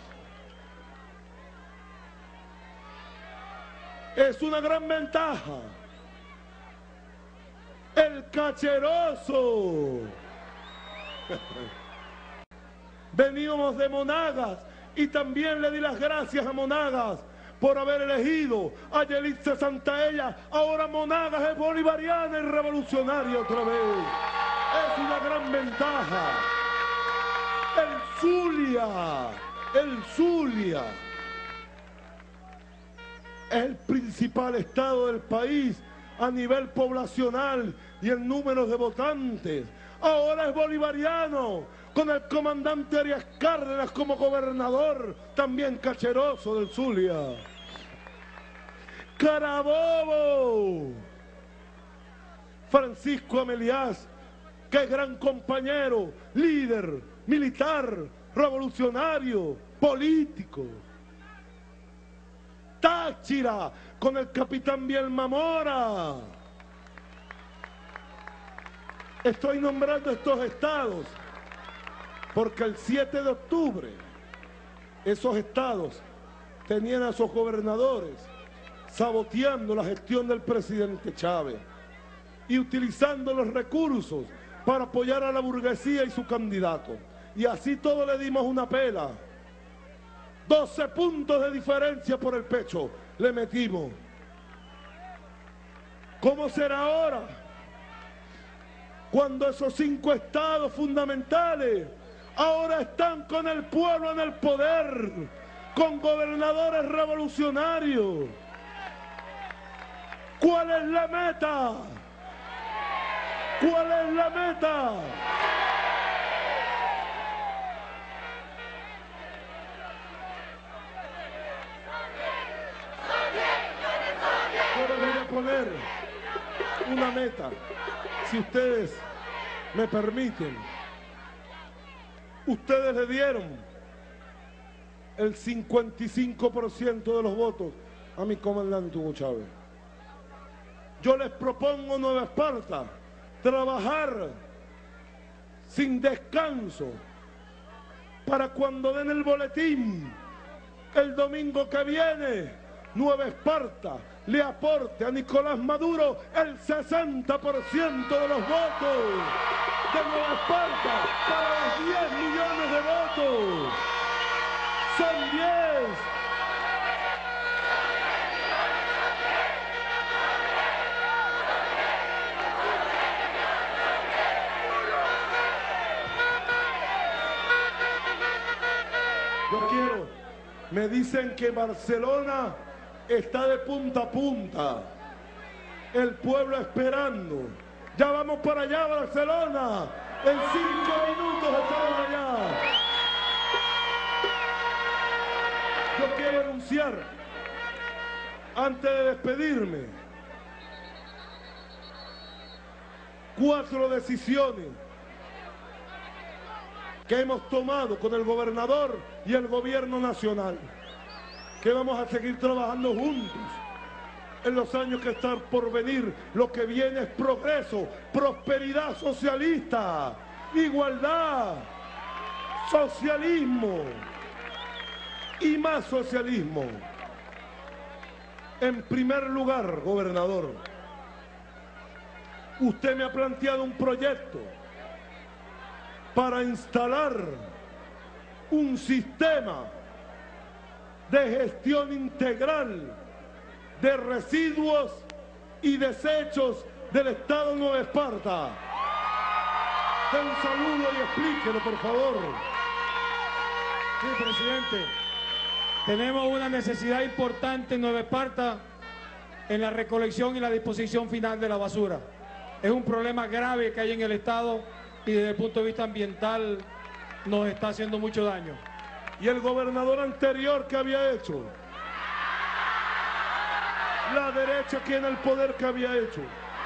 S4: Es una gran ventaja. El Cacheroso. Veníamos de Monagas y también le di las gracias a Monagas por haber elegido a Yelitza Santaella. Ahora Monagas es bolivariana y revolucionaria otra vez. Es una gran ventaja. El Zulia es el principal estado del país a nivel poblacional y en números de votantes. Ahora es bolivariano, con el comandante Arias Cárdenas como gobernador, también Cacheroso del Zulia. Carabobo, Francisco Ameliás, que es gran compañero, líder, militar, revolucionario, político. Táchira, con el capitán Bielma Mora. Estoy nombrando estos estados porque el 7 de octubre esos estados tenían a sus gobernadores saboteando la gestión del presidente Chávez y utilizando los recursos para apoyar a la burguesía y su candidato. Y así todos le dimos una pela. 12 puntos de diferencia por el pecho le metimos. ¿Cómo será ahora? Cuando esos 5 estados fundamentales ahora están con el pueblo en el poder, con gobernadores revolucionarios. ¿Cuál es la meta? ¿Cuál es la meta? Yo les voy a poner una meta, si ustedes me permiten. Ustedes le dieron el 55% de los votos a mi comandante Hugo Chávez. Yo les propongo Nueva Esparta, trabajar sin descanso para cuando den el boletín el domingo que viene, Nueva Esparta le aporte a Nicolás Maduro el 60% de los votos de Nueva Esparta para los 10 millones de votos. Son 10. Yo quiero, me dicen que Barcelona está de punta a punta, el pueblo esperando. Ya vamos para allá, Barcelona, en 5 minutos estamos allá. Yo quiero anunciar, antes de despedirme, 4 decisiones que hemos tomado con el gobernador y el gobierno nacional, que vamos a seguir trabajando juntos en los años que están por venir. Lo que viene es progreso, prosperidad socialista, igualdad, socialismo y más socialismo. En primer lugar, gobernador, usted me ha planteado un proyecto para instalar un sistema de gestión integral de residuos y desechos del Estado de Nueva Esparta. dé un saludo y explíquelo, por favor.
S5: Sí, presidente. Tenemos una necesidad importante en Nueva Esparta en la recolección y la disposición final de la basura. Es un problema grave que hay en el Estado y desde el punto de vista ambiental nos está haciendo mucho daño.
S4: ¿Y el gobernador anterior qué había hecho? La derecha aquí en el poder, ¿qué había hecho?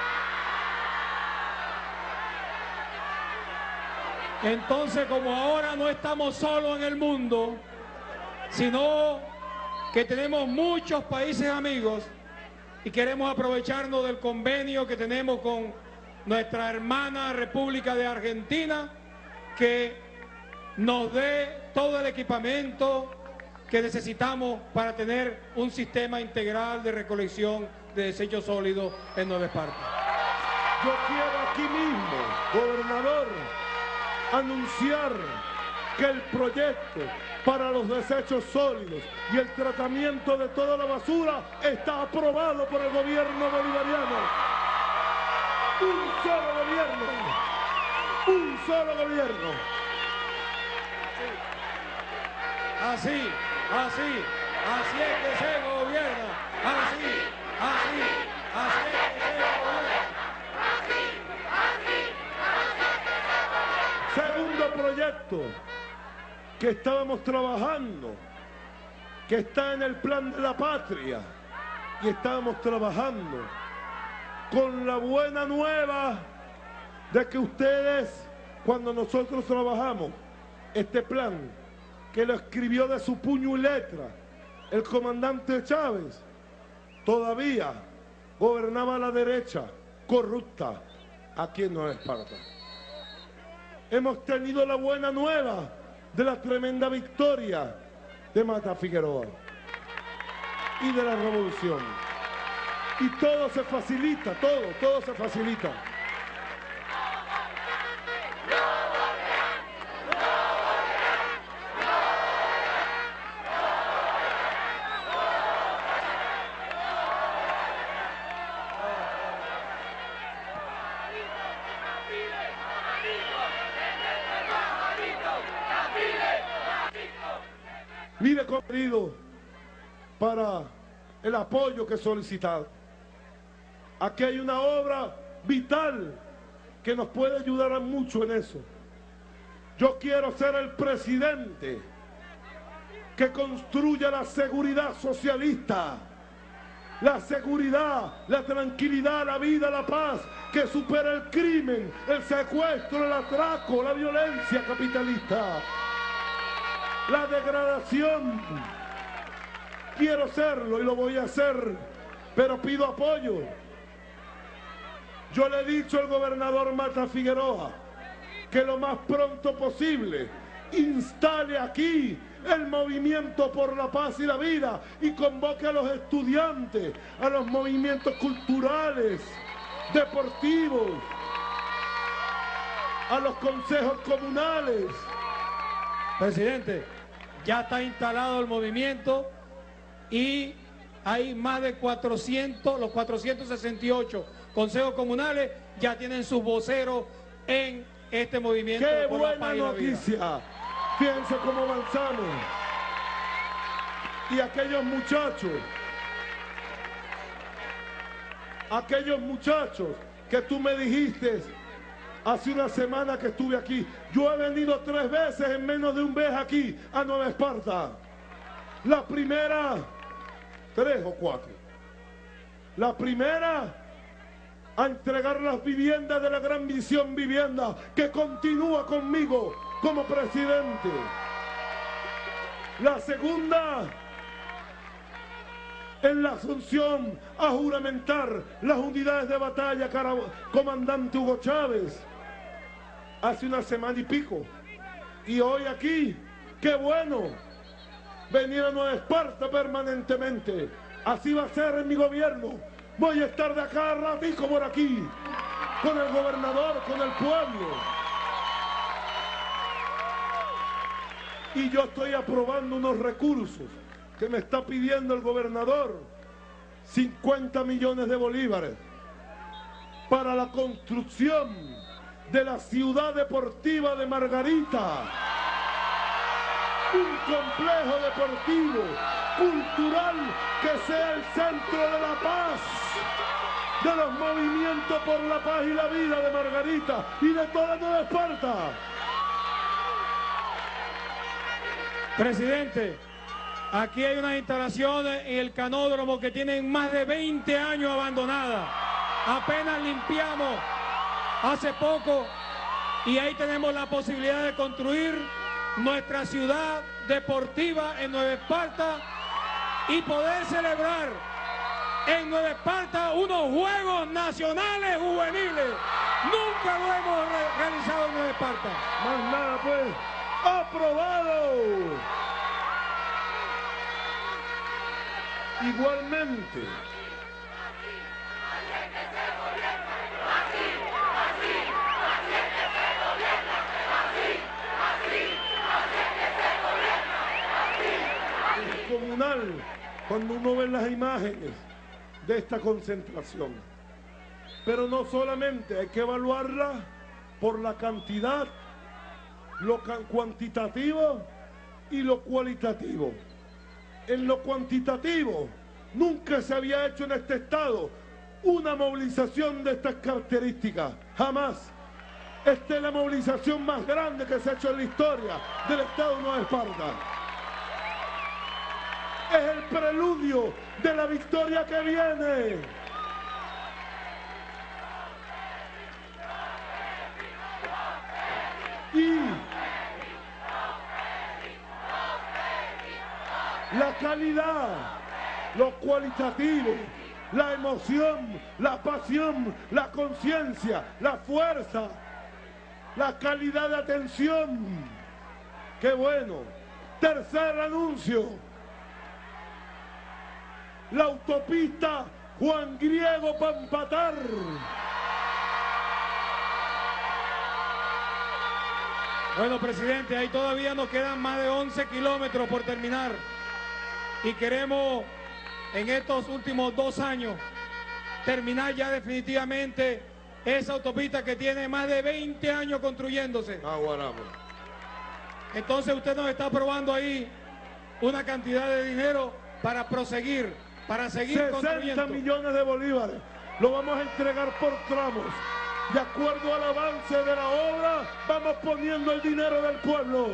S5: Entonces, como ahora no estamos solos en el mundo, sino que tenemos muchos países amigos y queremos aprovecharnos del convenio que tenemos con nuestra hermana República de Argentina, que nos dé todo el equipamiento que necesitamos para tener un sistema integral de recolección de desechos sólidos en Nueva Esparta.
S4: Yo quiero aquí mismo, gobernador, anunciar que el proyecto para los desechos sólidos y el tratamiento de toda la basura está aprobado por el gobierno bolivariano. Un solo gobierno. Un solo gobierno.
S5: Así es que se gobierna. Así es que se gobierna.
S4: Segundo proyecto que estábamos trabajando, que está en el plan de la patria, y estábamos trabajando con la buena nueva de que ustedes, cuando nosotros trabajamos este plan, que lo escribió de su puño y letra el comandante Chávez, todavía gobernaba la derecha corrupta aquí en Nueva Esparta. Hemos tenido la buena nueva de la tremenda victoria de Mata Figueroa y de la revolución. Y todo se facilita, todo se facilita. Mire, querido, para el apoyo que he solicitado. Aquí hay una obra vital que nos puede ayudar mucho en eso. Yo quiero ser el presidente que construya la seguridad socialista, la seguridad, la tranquilidad, la vida, la paz, que supera el crimen, el secuestro, el atraco, la violencia capitalista, la degradación. Quiero serlo y lo voy a hacer, pero pido apoyo. Yo le he dicho al gobernador Mata Figueroa que lo más pronto posible instale aquí el movimiento por la paz y la vida y convoque a los estudiantes, a los movimientos culturales, deportivos, a los consejos comunales.
S5: Presidente, ya está instalado el movimiento y hay más de 400, los 468 consejos comunales ya tienen sus voceros en este movimiento.
S4: ¡Qué
S5: por la
S4: buena
S5: paz y la vida!
S4: noticia! Fíjense cómo avanzamos. Y aquellos muchachos que tú me dijiste hace una semana que estuve aquí, yo he venido 3 veces en menos de un mes aquí a Nueva Esparta. La primera, 3 o 4. La primera, a entregar las viviendas de la Gran Visión Vivienda, que continúa conmigo como presidente. La segunda, en la Asunción, a juramentar las unidades de batalla, comandante Hugo Chávez, hace una semana y pico. Y hoy aquí, qué bueno, venir a Nueva Esparta permanentemente. Así va a ser en mi gobierno. Voy a estar de acá a ratico por aquí, con el gobernador, con el pueblo. Y yo estoy aprobando unos recursos que me está pidiendo el gobernador, 50 millones de bolívares, para la construcción de la ciudad deportiva de Margarita. Un complejo deportivo, cultural, que sea el centro de la paz, de los movimientos por la paz y la vida de Margarita y de toda Nueva Esparta.
S5: Presidente, aquí hay unas instalaciones en el canódromo que tienen más de 20 años abandonadas. Apenas limpiamos hace poco y ahí tenemos la posibilidad de construir nuestra ciudad deportiva en Nueva Esparta y poder celebrar en Nueva Esparta unos Juegos Nacionales Juveniles. Nunca lo hemos realizado en Nueva Esparta.
S4: Más nada pues, aprobado. Igualmente, es comunal cuando uno ve las imágenes de esta concentración. Pero no solamente, hay que evaluarla por la cantidad, lo cuantitativo y lo cualitativo. En lo cuantitativo, nunca se había hecho en este estado una movilización de estas características, jamás. Esta es la movilización más grande que se ha hecho en la historia del estado de Nueva Esparta. Es el preludio de la victoria que viene. Y la calidad, lo cualitativo, la emoción, la pasión, la conciencia, la fuerza, la calidad de atención. ¡Qué bueno! Tercer anuncio. La autopista Juan Griego Pampatar.
S5: Bueno, presidente, ahí todavía nos quedan más de 11 kilómetros por terminar. Y queremos, en estos últimos 2 años, terminar ya definitivamente esa autopista que tiene más de 20 años construyéndose. Entonces usted nos está aprobando ahí una cantidad de dinero para proseguir, para seguir
S4: 60
S5: construyendo.
S4: millones de bolívares. Lo vamos a entregar por tramos. De acuerdo al avance de la obra, vamos poniendo el dinero del pueblo.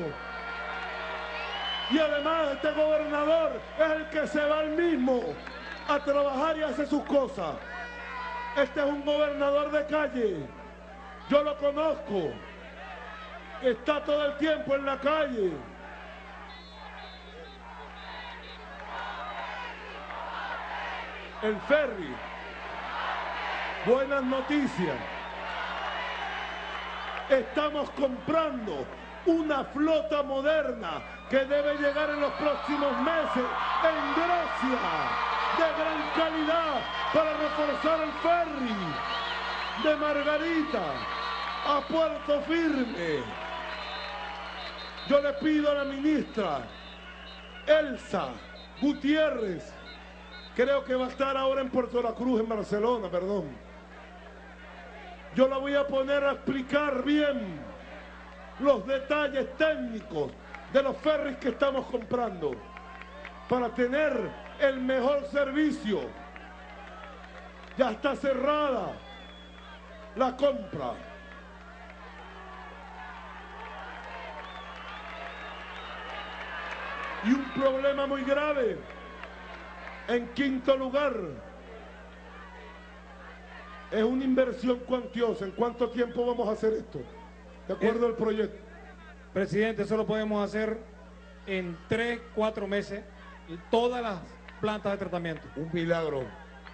S4: Y además este gobernador es el que se va él mismo a trabajar y hace sus cosas. Este es un gobernador de calle. Yo lo conozco. Está todo el tiempo en la calle. El ferry. Buenas noticias. Estamos comprando una flota moderna que debe llegar en los próximos meses en Grecia, de gran calidad, para reforzar el ferry de Margarita a Puerto Firme. Yo le pido a la ministra Elsa Gutiérrez, creo que va a estar ahora en Puerto La Cruz, en Barcelona, perdón. Yo la voy a poner a explicar bien los detalles técnicos de los ferries que estamos comprando para tener el mejor servicio. Ya está cerrada la compra. Y un problema muy grave. En quinto lugar, es una inversión cuantiosa. ¿En cuánto tiempo vamos a hacer esto? De acuerdo al proyecto.
S5: Presidente, eso lo podemos hacer en 3-4 meses, todas las plantas de tratamiento.
S4: Un milagro.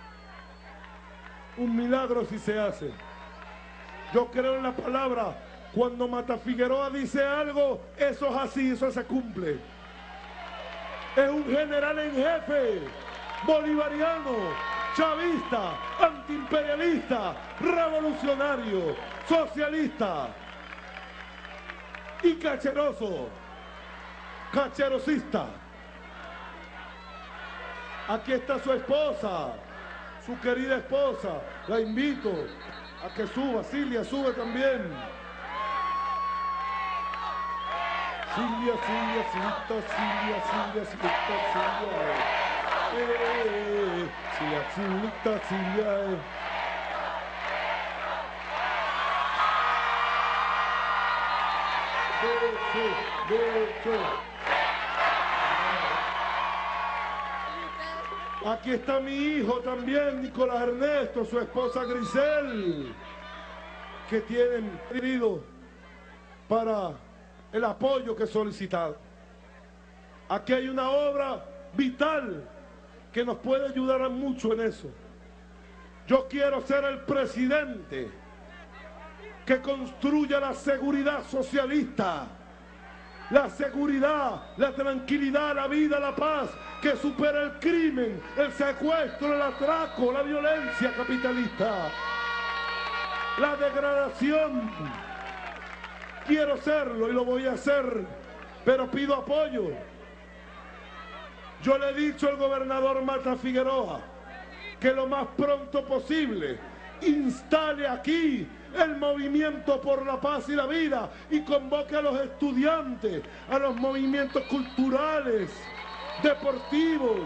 S4: Un milagro si se hace. Yo creo en la palabra. Cuando Matafigueroa dice algo, eso es así, eso se cumple. Es un general en jefe, bolivariano, chavista, antiimperialista, revolucionario, socialista y cacheroso, cacherosista. Aquí está su esposa, su querida esposa, la invito A que suba, Silvia, sube también. Silvia, Silvia, Silvia, Silvia, Silvia, Silvia, Silvia, Silvia, Silvia. Aquí está mi hijo también, Nicolás Ernesto, su esposa Grisel, que tienen pedido para el apoyo que he solicitado. Aquí hay una obra vital que nos puede ayudar a mucho en eso. Yo quiero ser el presidente que construya la seguridad socialista, la seguridad, la tranquilidad, la vida, la paz, que supera el crimen, el secuestro, el atraco, la violencia capitalista, la degradación. Quiero serlo y lo voy a hacer, pero pido apoyo. Yo le he dicho al gobernador Mata Figueroa que lo más pronto posible instale aquí el movimiento por la paz y la vida y convoque a los estudiantes, a los movimientos culturales, deportivos,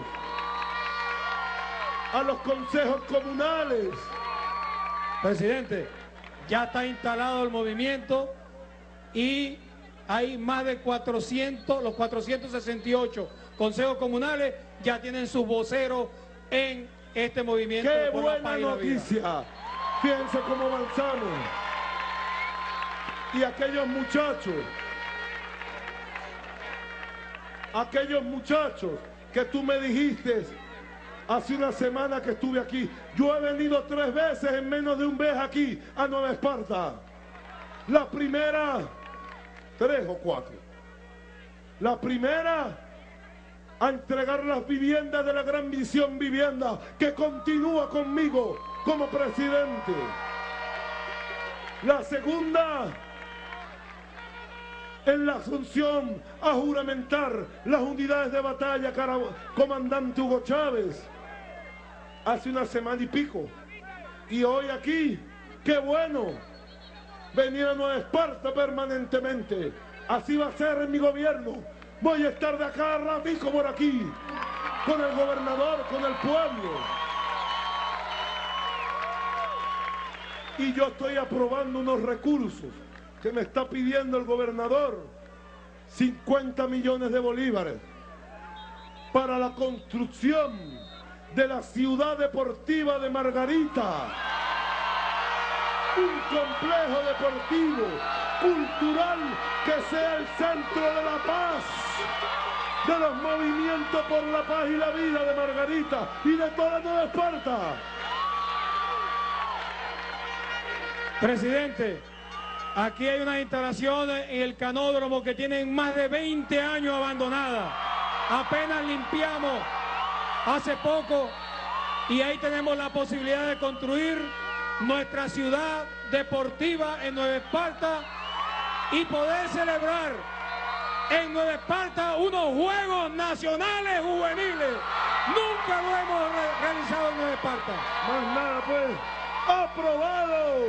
S4: a los consejos comunales.
S5: Presidente, ya está instalado el movimiento y hay más de 400, los 468 consejos comunales ya tienen sus voceros en este movimiento.
S4: ¡Qué
S5: por
S4: buena
S5: la paz y la vida!
S4: noticia! Fíjense cómo avanzamos. Y aquellos muchachos que tú me dijiste hace una semana que estuve aquí, yo he venido 3 veces en menos de un mes aquí a Nueva Esparta. La primera, 3 o 4. La primera, a entregar las viviendas de la Gran Visión Vivienda, que continúa conmigo como presidente. La segunda, en la Asunción, a juramentar las unidades de batalla, comandante Hugo Chávez, hace una semana y pico. Y hoy aquí, qué bueno, venir a Nueva Esparta permanentemente. Así va a ser en mi gobierno. Voy a estar de acá a ratico por aquí, con el gobernador, con el pueblo. Y yo estoy aprobando unos recursos que me está pidiendo el gobernador, 50 millones de bolívares, para la construcción de la ciudad deportiva de Margarita. Un complejo deportivo, cultural, que sea el centro de la paz, de los movimientos por la paz y la vida de Margarita y de toda Nueva Esparta.
S5: Presidente, aquí hay unas instalaciones en el canódromo que tienen más de 20 años abandonadas. Apenas limpiamos hace poco y ahí tenemos la posibilidad de construir nuestra ciudad deportiva en Nueva Esparta y poder celebrar en Nueva Esparta unos Juegos Nacionales Juveniles. Nunca lo hemos realizado en Nueva Esparta.
S4: Más nada, pues. ¡Aprobado!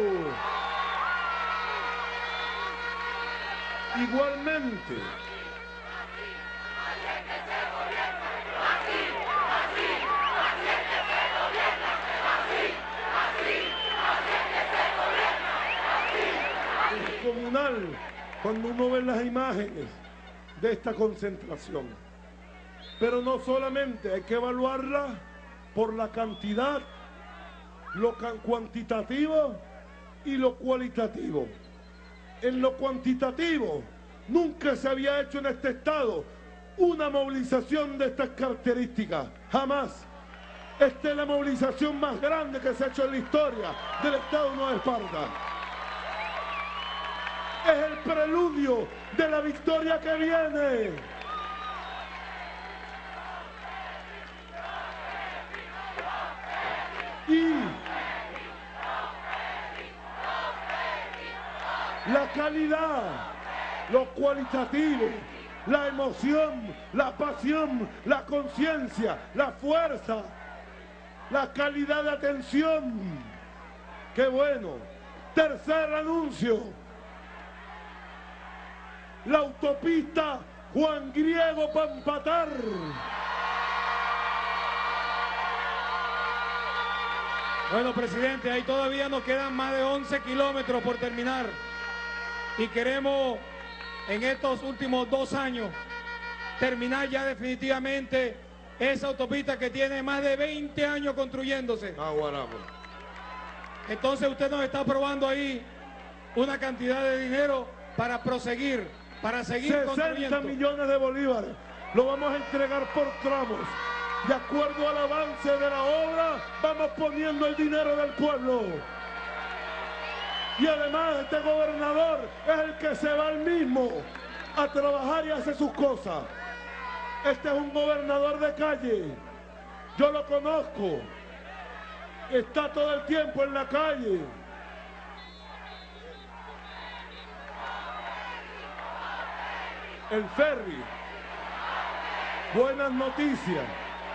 S4: Igualmente. Es comunal cuando uno ve las imágenes de esta concentración. Pero no solamente, hay que evaluarla por la cantidad, lo cuantitativo y lo cualitativo. En lo cuantitativo, nunca se había hecho en este estado una movilización de estas características, jamás. Esta es la movilización más grande que se ha hecho en la historia del estado de Nueva Esparta. Es el preludio de la victoria que viene. Y la calidad, lo cualitativo, la emoción, la pasión, la conciencia, la fuerza, la calidad de atención. ¡Qué bueno! Tercer anuncio. La autopista Juan Griego Pampatar.
S8: Bueno, presidente, ahí todavía nos quedan más de 11 kilómetros por terminar. Y queremos, en estos últimos 2 años, terminar ya definitivamente esa autopista que tiene más de 20 años construyéndose. Entonces usted nos está aprobando ahí una cantidad de dinero para proseguir, para seguir
S4: 60
S8: construyendo.
S4: millones de bolívares. Lo vamos a entregar por tramos. De acuerdo al avance de la obra, vamos poniendo el dinero del pueblo. Y además este gobernador es el que se va al mismo a trabajar y hace sus cosas. Este es un gobernador de calle. Yo lo conozco. Está todo el tiempo en la calle. El ferry. Buenas noticias.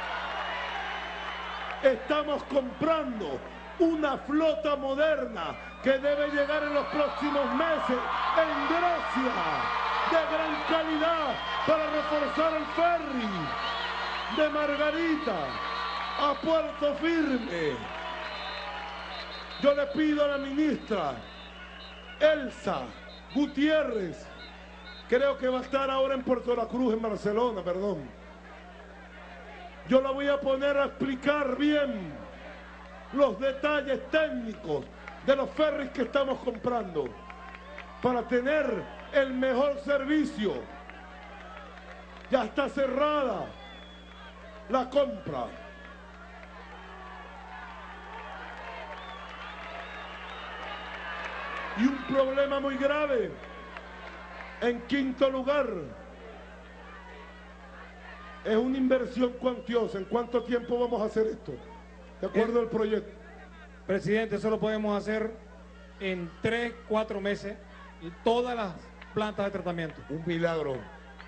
S4: Estamos comprando una flota moderna que debe llegar en los próximos meses en Grecia, de gran calidad, para reforzar el ferry de Margarita a Puerto Firme. Yo le pido a la ministra Elsa Gutiérrez, creo que va a estar ahora en Puerto La Cruz, en Barcelona, perdón. Yo la voy a poner a explicar bien los detalles técnicos de los ferries que estamos comprando para tener el mejor servicio. Ya está cerrada la compra. Y un problema muy grave. En quinto lugar, es una inversión cuantiosa. ¿En cuánto tiempo vamos a hacer esto? De acuerdo al proyecto.
S8: Presidente, eso lo podemos hacer en 3, 4 meses. Y todas las plantas de tratamiento.
S4: Un milagro.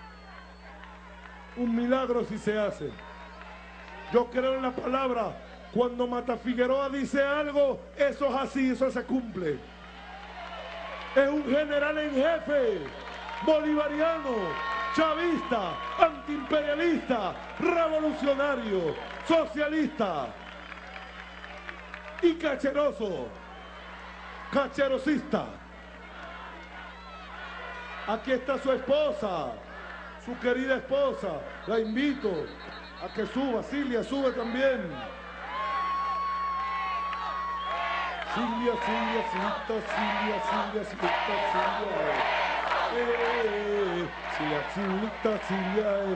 S4: Un milagro si se hace. Yo creo en la palabra. Cuando Matafigueroa dice algo, eso es así, eso se cumple. Es un general en jefe, bolivariano, chavista, antiimperialista, revolucionario, socialista y cacheroso, cacherosista. Aquí está su esposa, su querida esposa. La invito a que suba. Silvia, sube también. Silvia, Silvia, Silvia, Silvia, Silvia, Silvia, Silvia, Silvia, Silvia.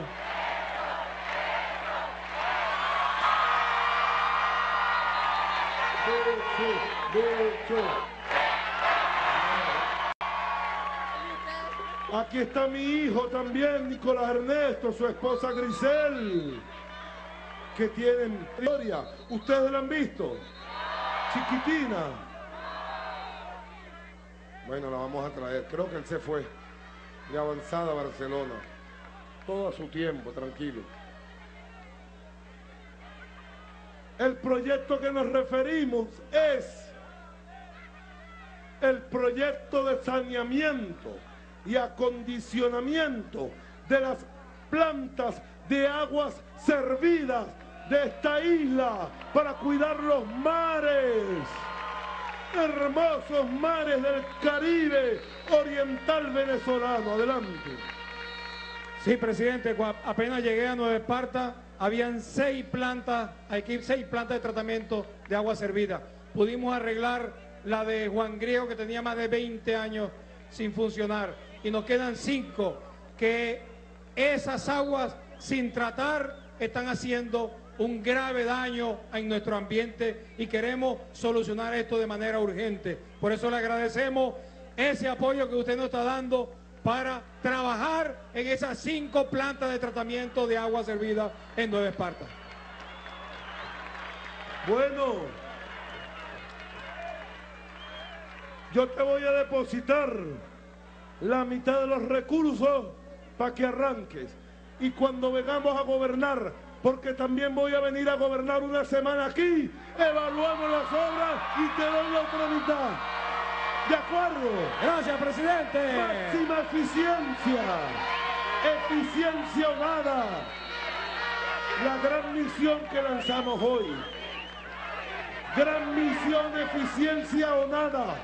S4: Aquí está mi hijo también, Nicolás Ernesto, su esposa Grisel, que tienen historia. ¿Ustedes la han visto? Chiquitina. Bueno, la vamos a traer. Creo que él se fue de avanzada a Barcelona. Todo a su tiempo, tranquilo. El proyecto que nos referimos es el proyecto de saneamiento y acondicionamiento de las plantas de aguas servidas de esta isla para cuidar los mares, hermosos mares del Caribe oriental venezolano. Adelante.
S8: Sí, presidente, apenas llegué a Nueva Esparta, habían 6 plantas, aquí 6 plantas de tratamiento de agua servida. Pudimos arreglar la de Juan Griego, que tenía más de 20 años sin funcionar, y nos quedan 5 que esas aguas sin tratar están haciendo un grave daño en nuestro ambiente y queremos solucionar esto de manera urgente. Por eso le agradecemos ese apoyo que usted nos está dando para trabajar en esas 5 plantas de tratamiento de agua servida en Nueva Esparta.
S4: Bueno, yo te voy a depositar la mitad de los recursos para que arranques. Y cuando vengamos a gobernar, porque también voy a venir a gobernar una semana aquí, evaluamos las obras y te doy la otra mitad. ¿De acuerdo?
S5: Gracias, presidente.
S4: Máxima eficiencia. Eficiencia o nada. La gran misión que lanzamos hoy. Gran misión, eficiencia o nada.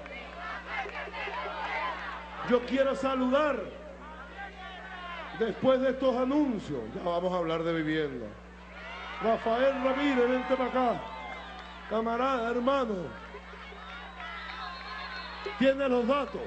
S4: Yo quiero saludar, después de estos anuncios, ya vamos a hablar de vivienda. Rafael Ramírez, vente para acá. Camarada, hermano. Tiene los datos.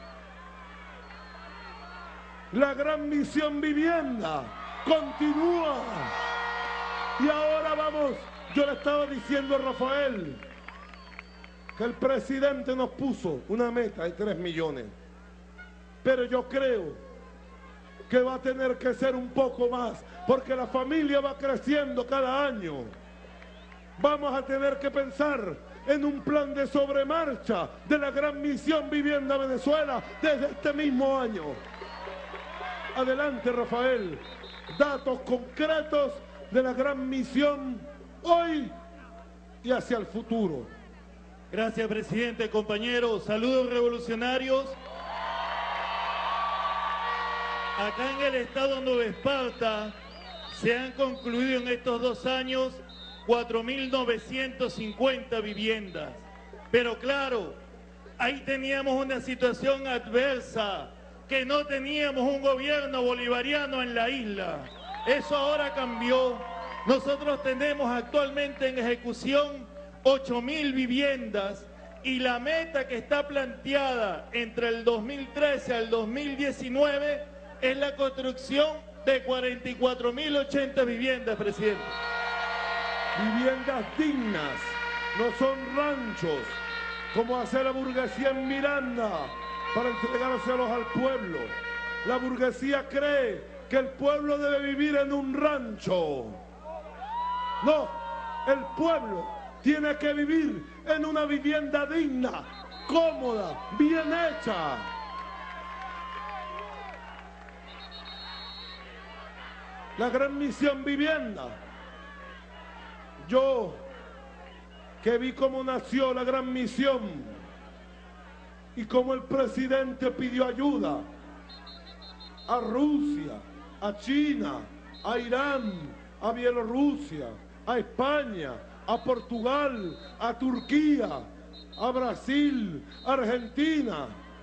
S4: La gran misión vivienda continúa. Y ahora vamos, yo le estaba diciendo a Rafael que el presidente nos puso una meta de 3 millones. Pero yo creo que va a tener que ser un poco más, porque la familia va creciendo cada año. Vamos a tener que pensar en un plan de sobremarcha de la gran misión Vivienda Venezuela desde este mismo año. Adelante, Rafael. Datos concretos de la gran misión hoy y hacia el futuro.
S16: Gracias, presidente, compañeros. Saludos revolucionarios. Acá en el estado Nueva Esparta se han concluido en estos 2 años 4.950 viviendas. Pero claro, ahí teníamos una situación adversa, que no teníamos un gobierno bolivariano en la isla. Eso ahora cambió. Nosotros tenemos actualmente en ejecución 8.000 viviendas y la meta que está planteada entre el 2013 al 2019 es la construcción de 44.080 viviendas, presidente.
S4: Viviendas dignas, no son ranchos, como hace la burguesía en Miranda para entregárselos al pueblo. La burguesía cree que el pueblo debe vivir en un rancho. No, el pueblo tiene que vivir en una vivienda digna, cómoda, bien hecha. La gran misión vivienda. Yo, que vi cómo nació la gran misión y cómo el presidente pidió ayuda a Rusia, a China, a Irán, a Bielorrusia, a España, a Portugal, a Turquía, a Brasil, a Argentina,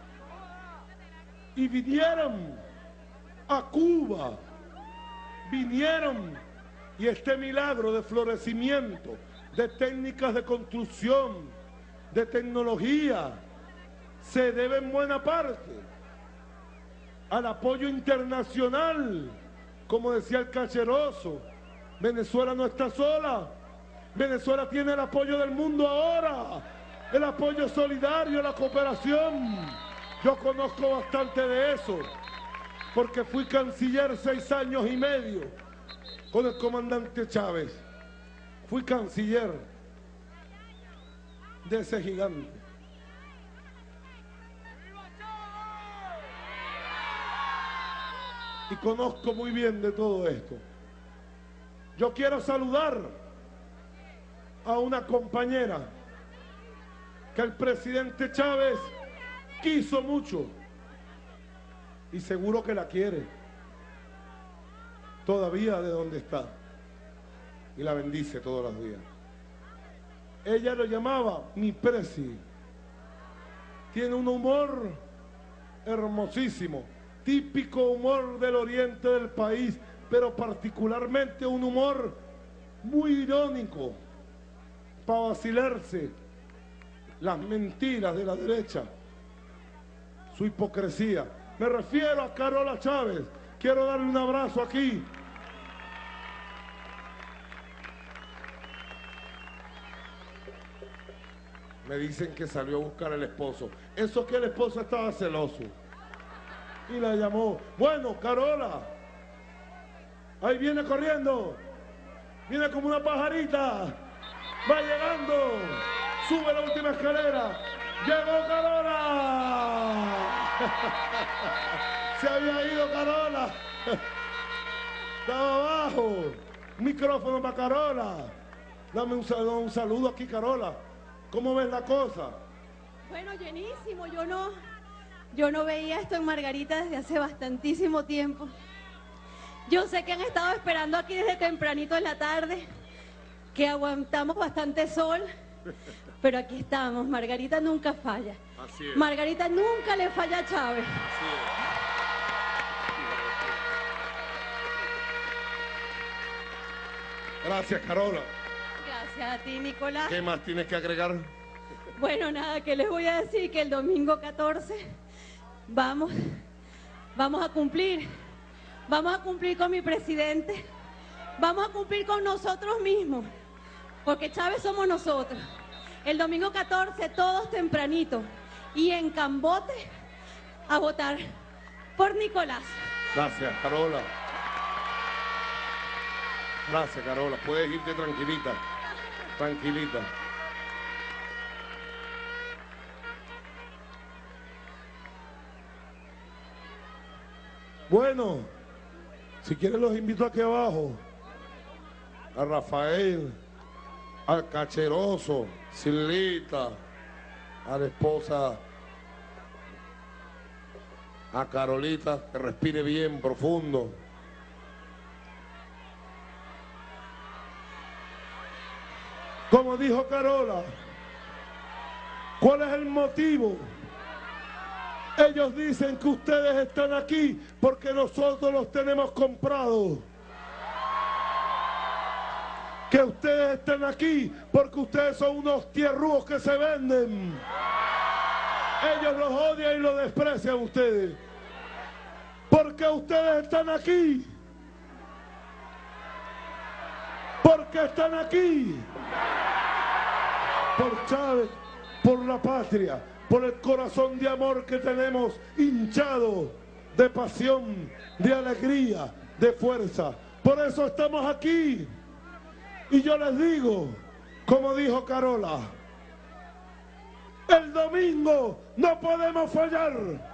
S4: y vinieron a Cuba. Vinieron, y este milagro de florecimiento, de técnicas de construcción, de tecnología, se debe en buena parte al apoyo internacional. Como decía el Cacheroso, Venezuela no está sola, Venezuela tiene el apoyo del mundo ahora, el apoyo solidario, la cooperación. Yo conozco bastante de eso, porque fui canciller 6 años y medio con el comandante Chávez. Fui canciller de ese gigante. Y conozco muy bien de todo esto. Yo quiero saludar a una compañera que el presidente Chávez quiso mucho. Y seguro que la quiere todavía de donde está y la bendice todos los días. Ella lo llamaba mi presi. Tiene un humor hermosísimo, típico humor del oriente del país, pero particularmente un humor muy irónico para vacilarse las mentiras de la derecha, su hipocresía. Me refiero a Carola Chávez. Quiero darle un abrazo aquí. Me dicen que salió a buscar al esposo. Eso es que el esposo estaba celoso. Y la llamó. Bueno, Carola. Ahí viene corriendo. Viene como una pajarita. Va llegando. Sube la última escalera. ¡Llegó Carola! Se había ido Carola. Estaba abajo. Micrófono para Carola. Dame un saludo aquí, Carola. ¿Cómo ves la cosa?
S17: Bueno, llenísimo. Yo no veía esto en Margarita desde hace bastantísimo tiempo. Yo sé que han estado esperando aquí desde tempranito en la tarde, que aguantamos bastante sol, pero aquí estamos. Margarita nunca falla.
S4: Así es.
S17: Margarita nunca le falla a Chávez.
S4: Así es. Gracias, Carola.
S17: Gracias a ti, Nicolás.
S4: ¿Qué más tienes que agregar?
S17: Bueno, nada, que les voy a decir que el domingo 14 vamos a cumplir. Vamos a cumplir con mi presidente. Vamos a cumplir con nosotros mismos. Porque Chávez somos nosotros. El domingo 14, todos tempranito. Y en Cambote, a votar por Nicolás.
S4: Gracias, Carola. Gracias, Carola. Puedes irte tranquilita. Tranquilita. Bueno, si quieren los invito aquí abajo. A Rafael, al Cacheroso, Silita, a la esposa, a Carolita, que respire bien, profundo. Como dijo Carola, ¿cuál es el motivo? Ellos dicen que ustedes están aquí porque nosotros los tenemos comprados. Que ustedes están aquí porque ustedes son unos tierrúos que se venden. Ellos los odian y los desprecian ustedes. Porque ustedes están aquí. Porque están aquí. Por Chávez, por la patria, por el corazón de amor que tenemos hinchado de pasión, de alegría, de fuerza. Por eso estamos aquí. Y yo les digo, como dijo Carola, el domingo no podemos fallar.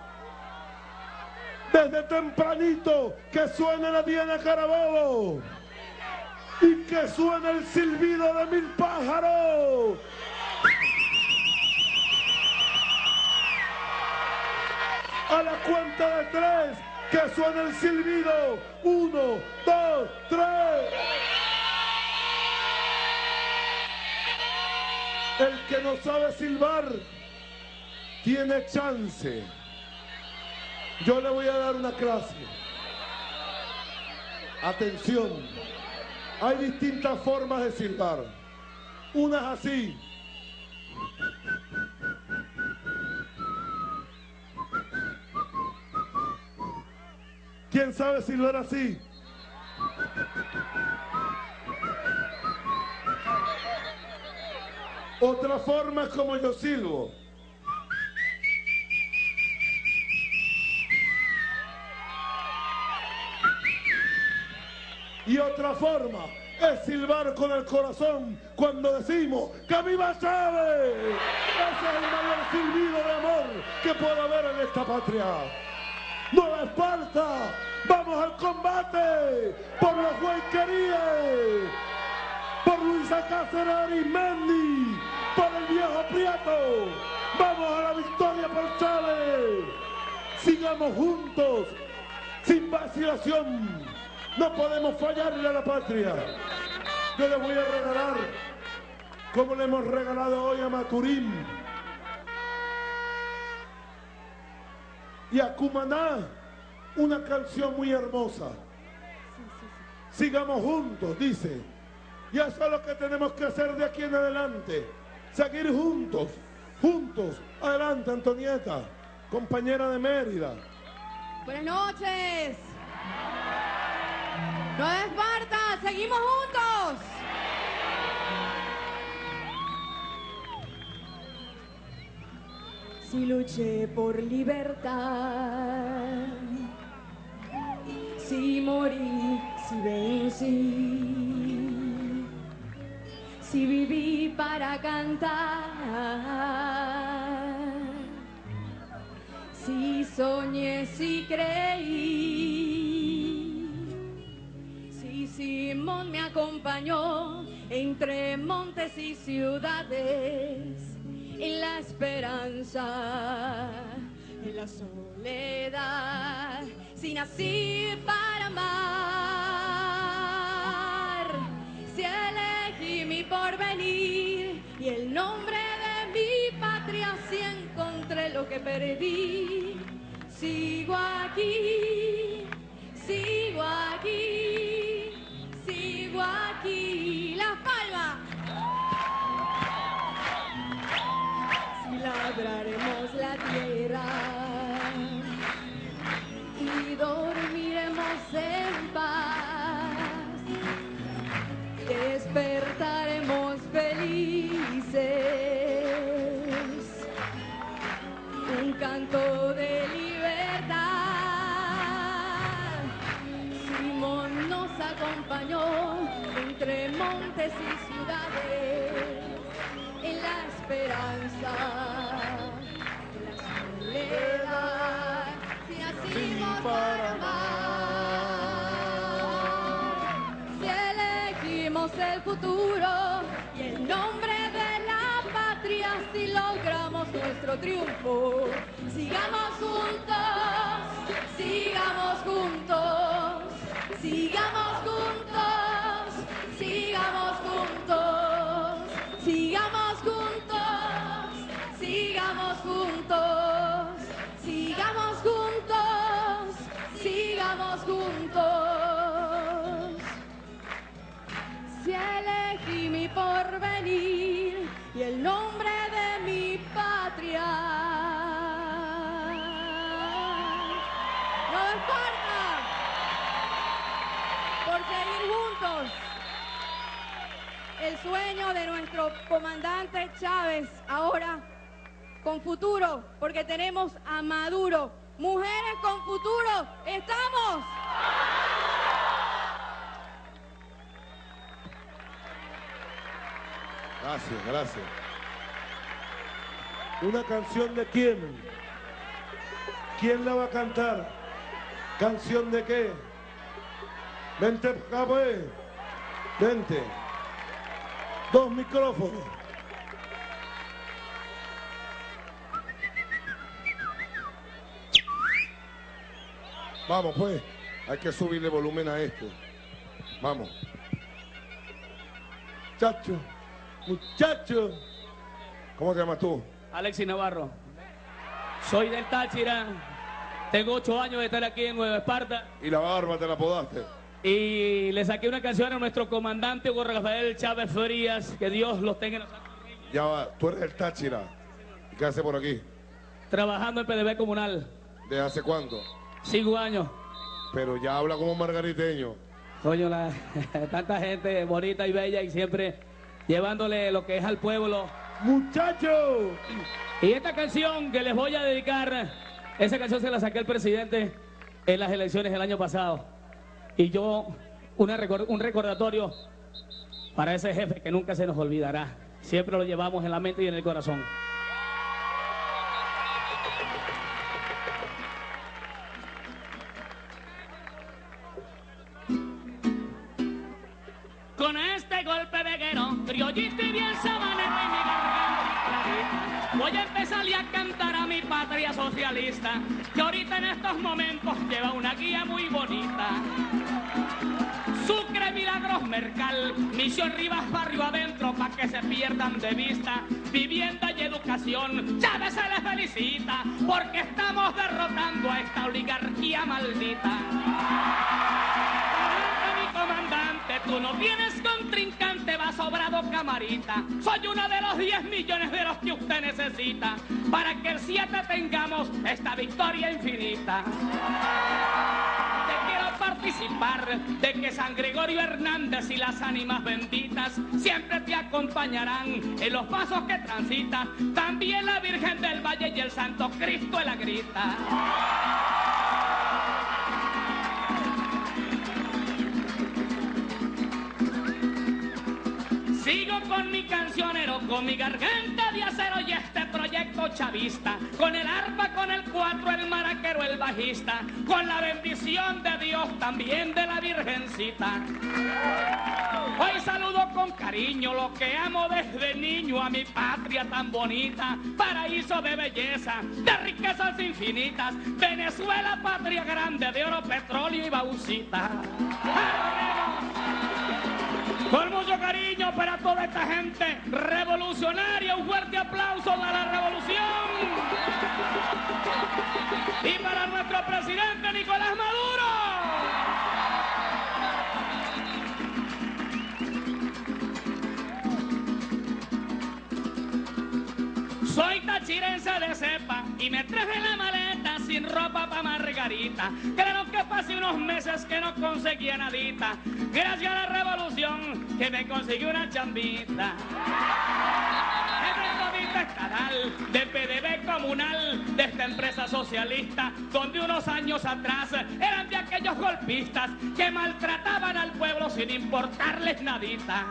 S4: Desde tempranito que suene la Diana Carabobo y que suene el silbido de 1000 pájaros. A la cuenta de 3, que suene el silbido. 1, 2, 3. El que no sabe silbar tiene chance. Yo le voy a dar una clase. Atención. Hay distintas formas de silbar. Unas así. ¿Quién sabe silbar así? Otra forma es como yo silbo. Y otra forma es silbar con el corazón cuando decimos ¡que viva Chávez! Ese es el mayor silbido de amor que puede haber en esta patria. ¡Nueva Esparta! ¡Vamos al combate! ¡Por los Huayqueríes! ¡Por Luisa Cáceres Arismendi! ¡Por el viejo Prieto! ¡Vamos a la victoria por Chávez! ¡Sigamos juntos! ¡Sin vacilación! ¡No podemos fallarle a la patria! Yo les voy a regalar, como le hemos regalado hoy a Maturín y a Cumaná, una canción muy hermosa. Sigamos juntos, dice. Y eso es lo que tenemos que hacer de aquí en adelante. Seguir juntos, juntos. Adelante, Antonieta, compañera de Mérida.
S18: Buenas noches. Nueva Esparta, seguimos juntos.
S17: Si luché por libertad, si morí, si vencí, si viví para cantar, si soñé, si creí, si Simón me acompañó entre montes y ciudades,
S18: en la esperanza, en la soledad, si nací para amar, si elegí mi porvenir y el nombre de mi patria, si encontré lo que perdí, sigo aquí, sigo aquí, sigo aquí. Las palmas. Si labraremos la tierra y dormiremos en paz, despertaremos felices, un canto de libertad. Simón nos acompañó entre montes y ciudades, en la esperanza, en la soledad, si nacimos para amar, si elegimos el futuro y el nombre de la patria, si logramos nuestro triunfo, sigamos juntos, sigamos juntos, sigamos juntos, sigamos juntos, sigamos juntos, sigamos juntos, sigamos juntos, sigamos juntos. Si elegí mi porvenir y el nombre de mi patria, no importa, por seguir juntos el sueño de nuestro comandante Chávez, ahora con futuro, porque tenemos a Maduro. Mujeres con futuro, ¿estamos?
S4: Gracias, gracias. ¿Una canción de quién? ¿Quién la va a cantar? ¿Canción de qué? Vente, acá, pues. Vente. 2 micrófonos. Vamos, pues. Hay que subirle volumen a esto. Vamos. Muchacho. Muchacho. ¿Cómo te llamas tú?
S19: Alexis Navarro. Soy del Táchira. Tengo 8 años de estar aquí en Nueva Esparta.
S4: ¿Y la barba te la podaste?
S19: Y le saqué una canción a nuestro comandante Hugo Rafael Chávez Frías. Que Dios los tenga en los santos.
S4: Ya va, tú eres del Táchira. ¿Y qué haces por aquí?
S19: Trabajando en PDB comunal.
S4: ¿Desde hace cuánto?
S19: 5 años.
S4: Pero ya habla como margariteño.
S19: Coño, tanta gente bonita y bella y siempre llevándole lo que es al pueblo.
S4: ¡Muchachos!
S19: Y esta canción que les voy a dedicar, esa canción se la saqué al presidente en las elecciones del año pasado. Y yo, un recordatorio para ese jefe que nunca se nos olvidará. Siempre lo llevamos en la mente y en el corazón. Con este golpe veguero, criollito y bien sabanero en mi garganta, voy a empezarle a cantar a mi patria socialista, que ahorita en estos momentos lleva una guía muy bonita. Sucre, Milagros, Mercal, Misión Rivas, barrio adentro, pa' que se pierdan de vista. Vivienda y educación, Chávez se les felicita, porque estamos derrotando a esta oligarquía maldita. Comandante, tú no tienes contrincante, va sobrado camarita. Soy uno de los 10 millones de los que usted necesita para que el 7 tengamos esta victoria infinita. Te quiero participar de que San Gregorio Hernández y las ánimas benditas siempre te acompañarán en los pasos que transitas. También la Virgen del Valle y el Santo Cristo de la Grita. Sigo con mi cancionero, con mi garganta de acero y este proyecto chavista, con el arpa, con el cuatro, el maraquero, el bajista, con la bendición de Dios, también de la Virgencita. Hoy saludo con cariño lo que amo desde niño a mi patria tan bonita, paraíso de belleza, de riquezas infinitas, Venezuela, patria grande de oro, petróleo y bauxita. Con mucho cariño para toda esta gente revolucionaria, un fuerte aplauso para la revolución y para nuestro presidente Nicolás Maduro. Soy tachirense de cepa y me traje la maleta sin ropa pa' Margarita. Claro que pasé unos meses que no conseguía nadita, gracias a la revolución que me consiguió una chambita. Estatal, de PDB comunal, de esta empresa socialista, donde unos años atrás eran de aquellos golpistas que maltrataban al pueblo sin importarles nadita.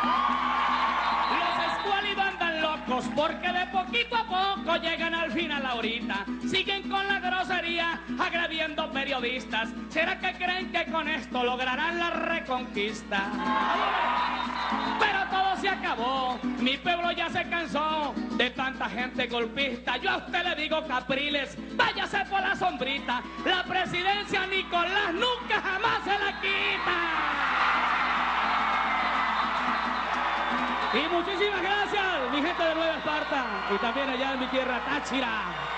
S19: Los escuálidos andan locos porque de poquito a poco llegan al final ahorita. Siguen con la grosería agrediendo periodistas. ¿Será que creen que con esto lograrán la reconquista? Pero todo se acabó, mi pueblo ya se cansó de tanta gente golpista. Yo a usted le digo, Capriles, váyase por la sombrita. La presidencia Nicolás nunca jamás se la quita. Y muchísimas gracias, mi gente de Nueva Esparta y también allá en mi tierra, Táchira.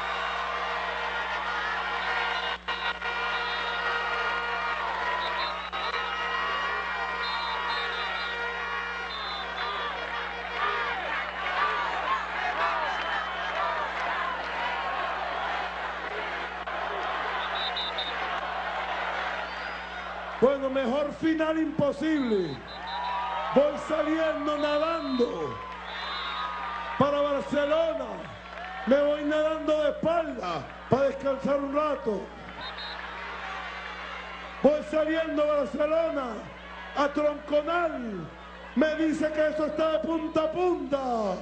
S4: Bueno, mejor final imposible. Voy saliendo nadando para Barcelona. Me voy nadando de espalda para descansar un rato. Voy saliendo a Barcelona, a Tronconal. Me dice que eso está de punta a punta.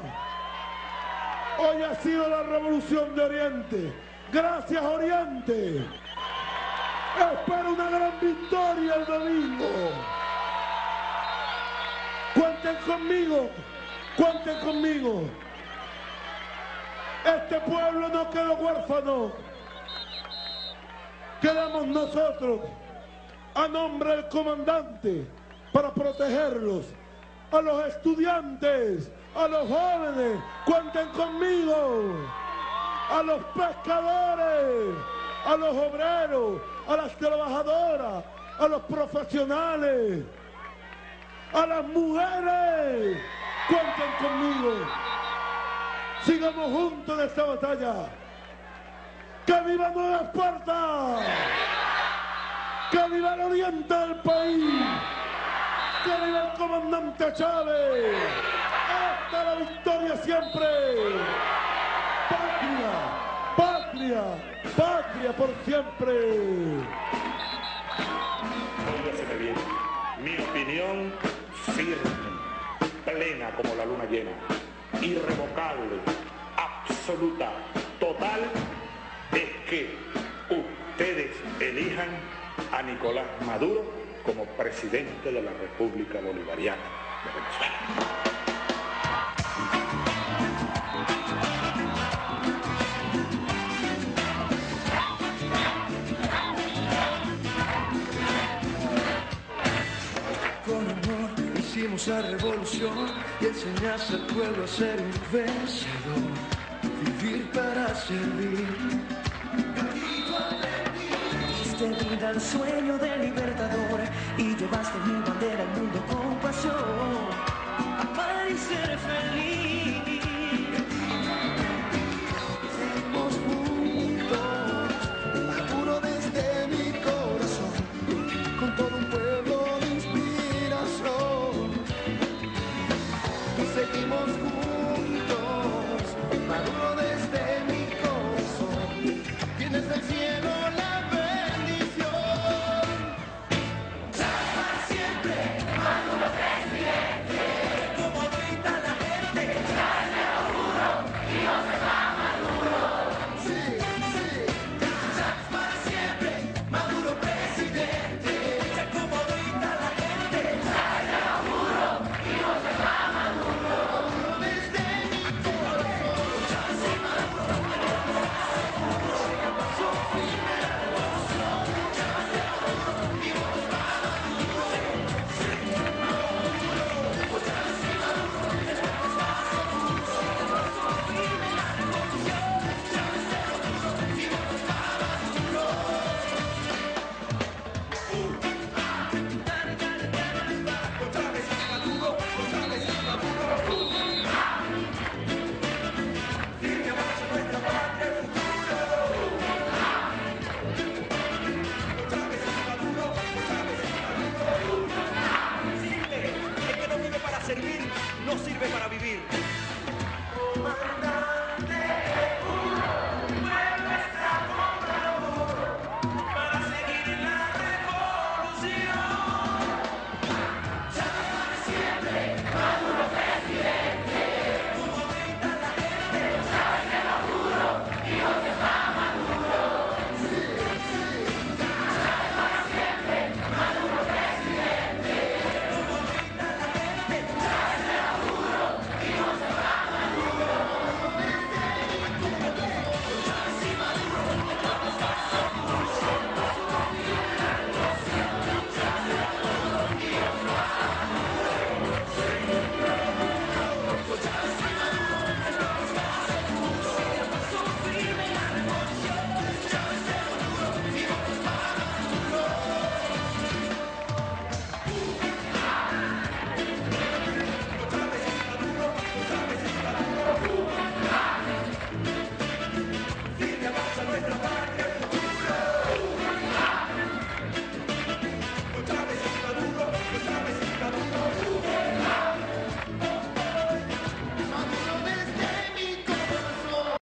S4: Hoy ha sido la revolución de Oriente. Gracias, Oriente. Espero una gran victoria el domingo. Cuenten conmigo, cuenten conmigo. Este pueblo no quedó huérfano. Quedamos nosotros a nombre del comandante para protegerlos. A los estudiantes, a los jóvenes, cuenten conmigo. A los pescadores, a los obreros, a las trabajadoras, a los profesionales, a las mujeres, cuenten conmigo. Sigamos juntos en esta batalla. ¡Que viva Nueva Esparta! ¡Que viva el oriente del país! ¡Que viva el comandante Chávez! ¡Hasta la victoria siempre! ¡Patria! ¡Patria! ¡Patria por siempre!
S1: Óyaseme bien, mi opinión firme, plena como la luna llena, irrevocable, absoluta, total, es que ustedes elijan a Nicolás Maduro como presidente de la República Bolivariana de Venezuela.
S2: Hicimos la revolución y enseñaste al pueblo a ser un vencedor, vivir para servir.
S20: Diste vida al sueño del libertador y llevaste mi bandera al mundo con pasión, amar y ser feliz.
S2: Seguimos juntos, Maduro desde mi corazón, con todo un pueblo de inspiración. Seguimos juntos, Maduro desde mi corazón, tienes del cielo la bendición. Chávez siempre, Maduro.
S21: solo sirve para vivir.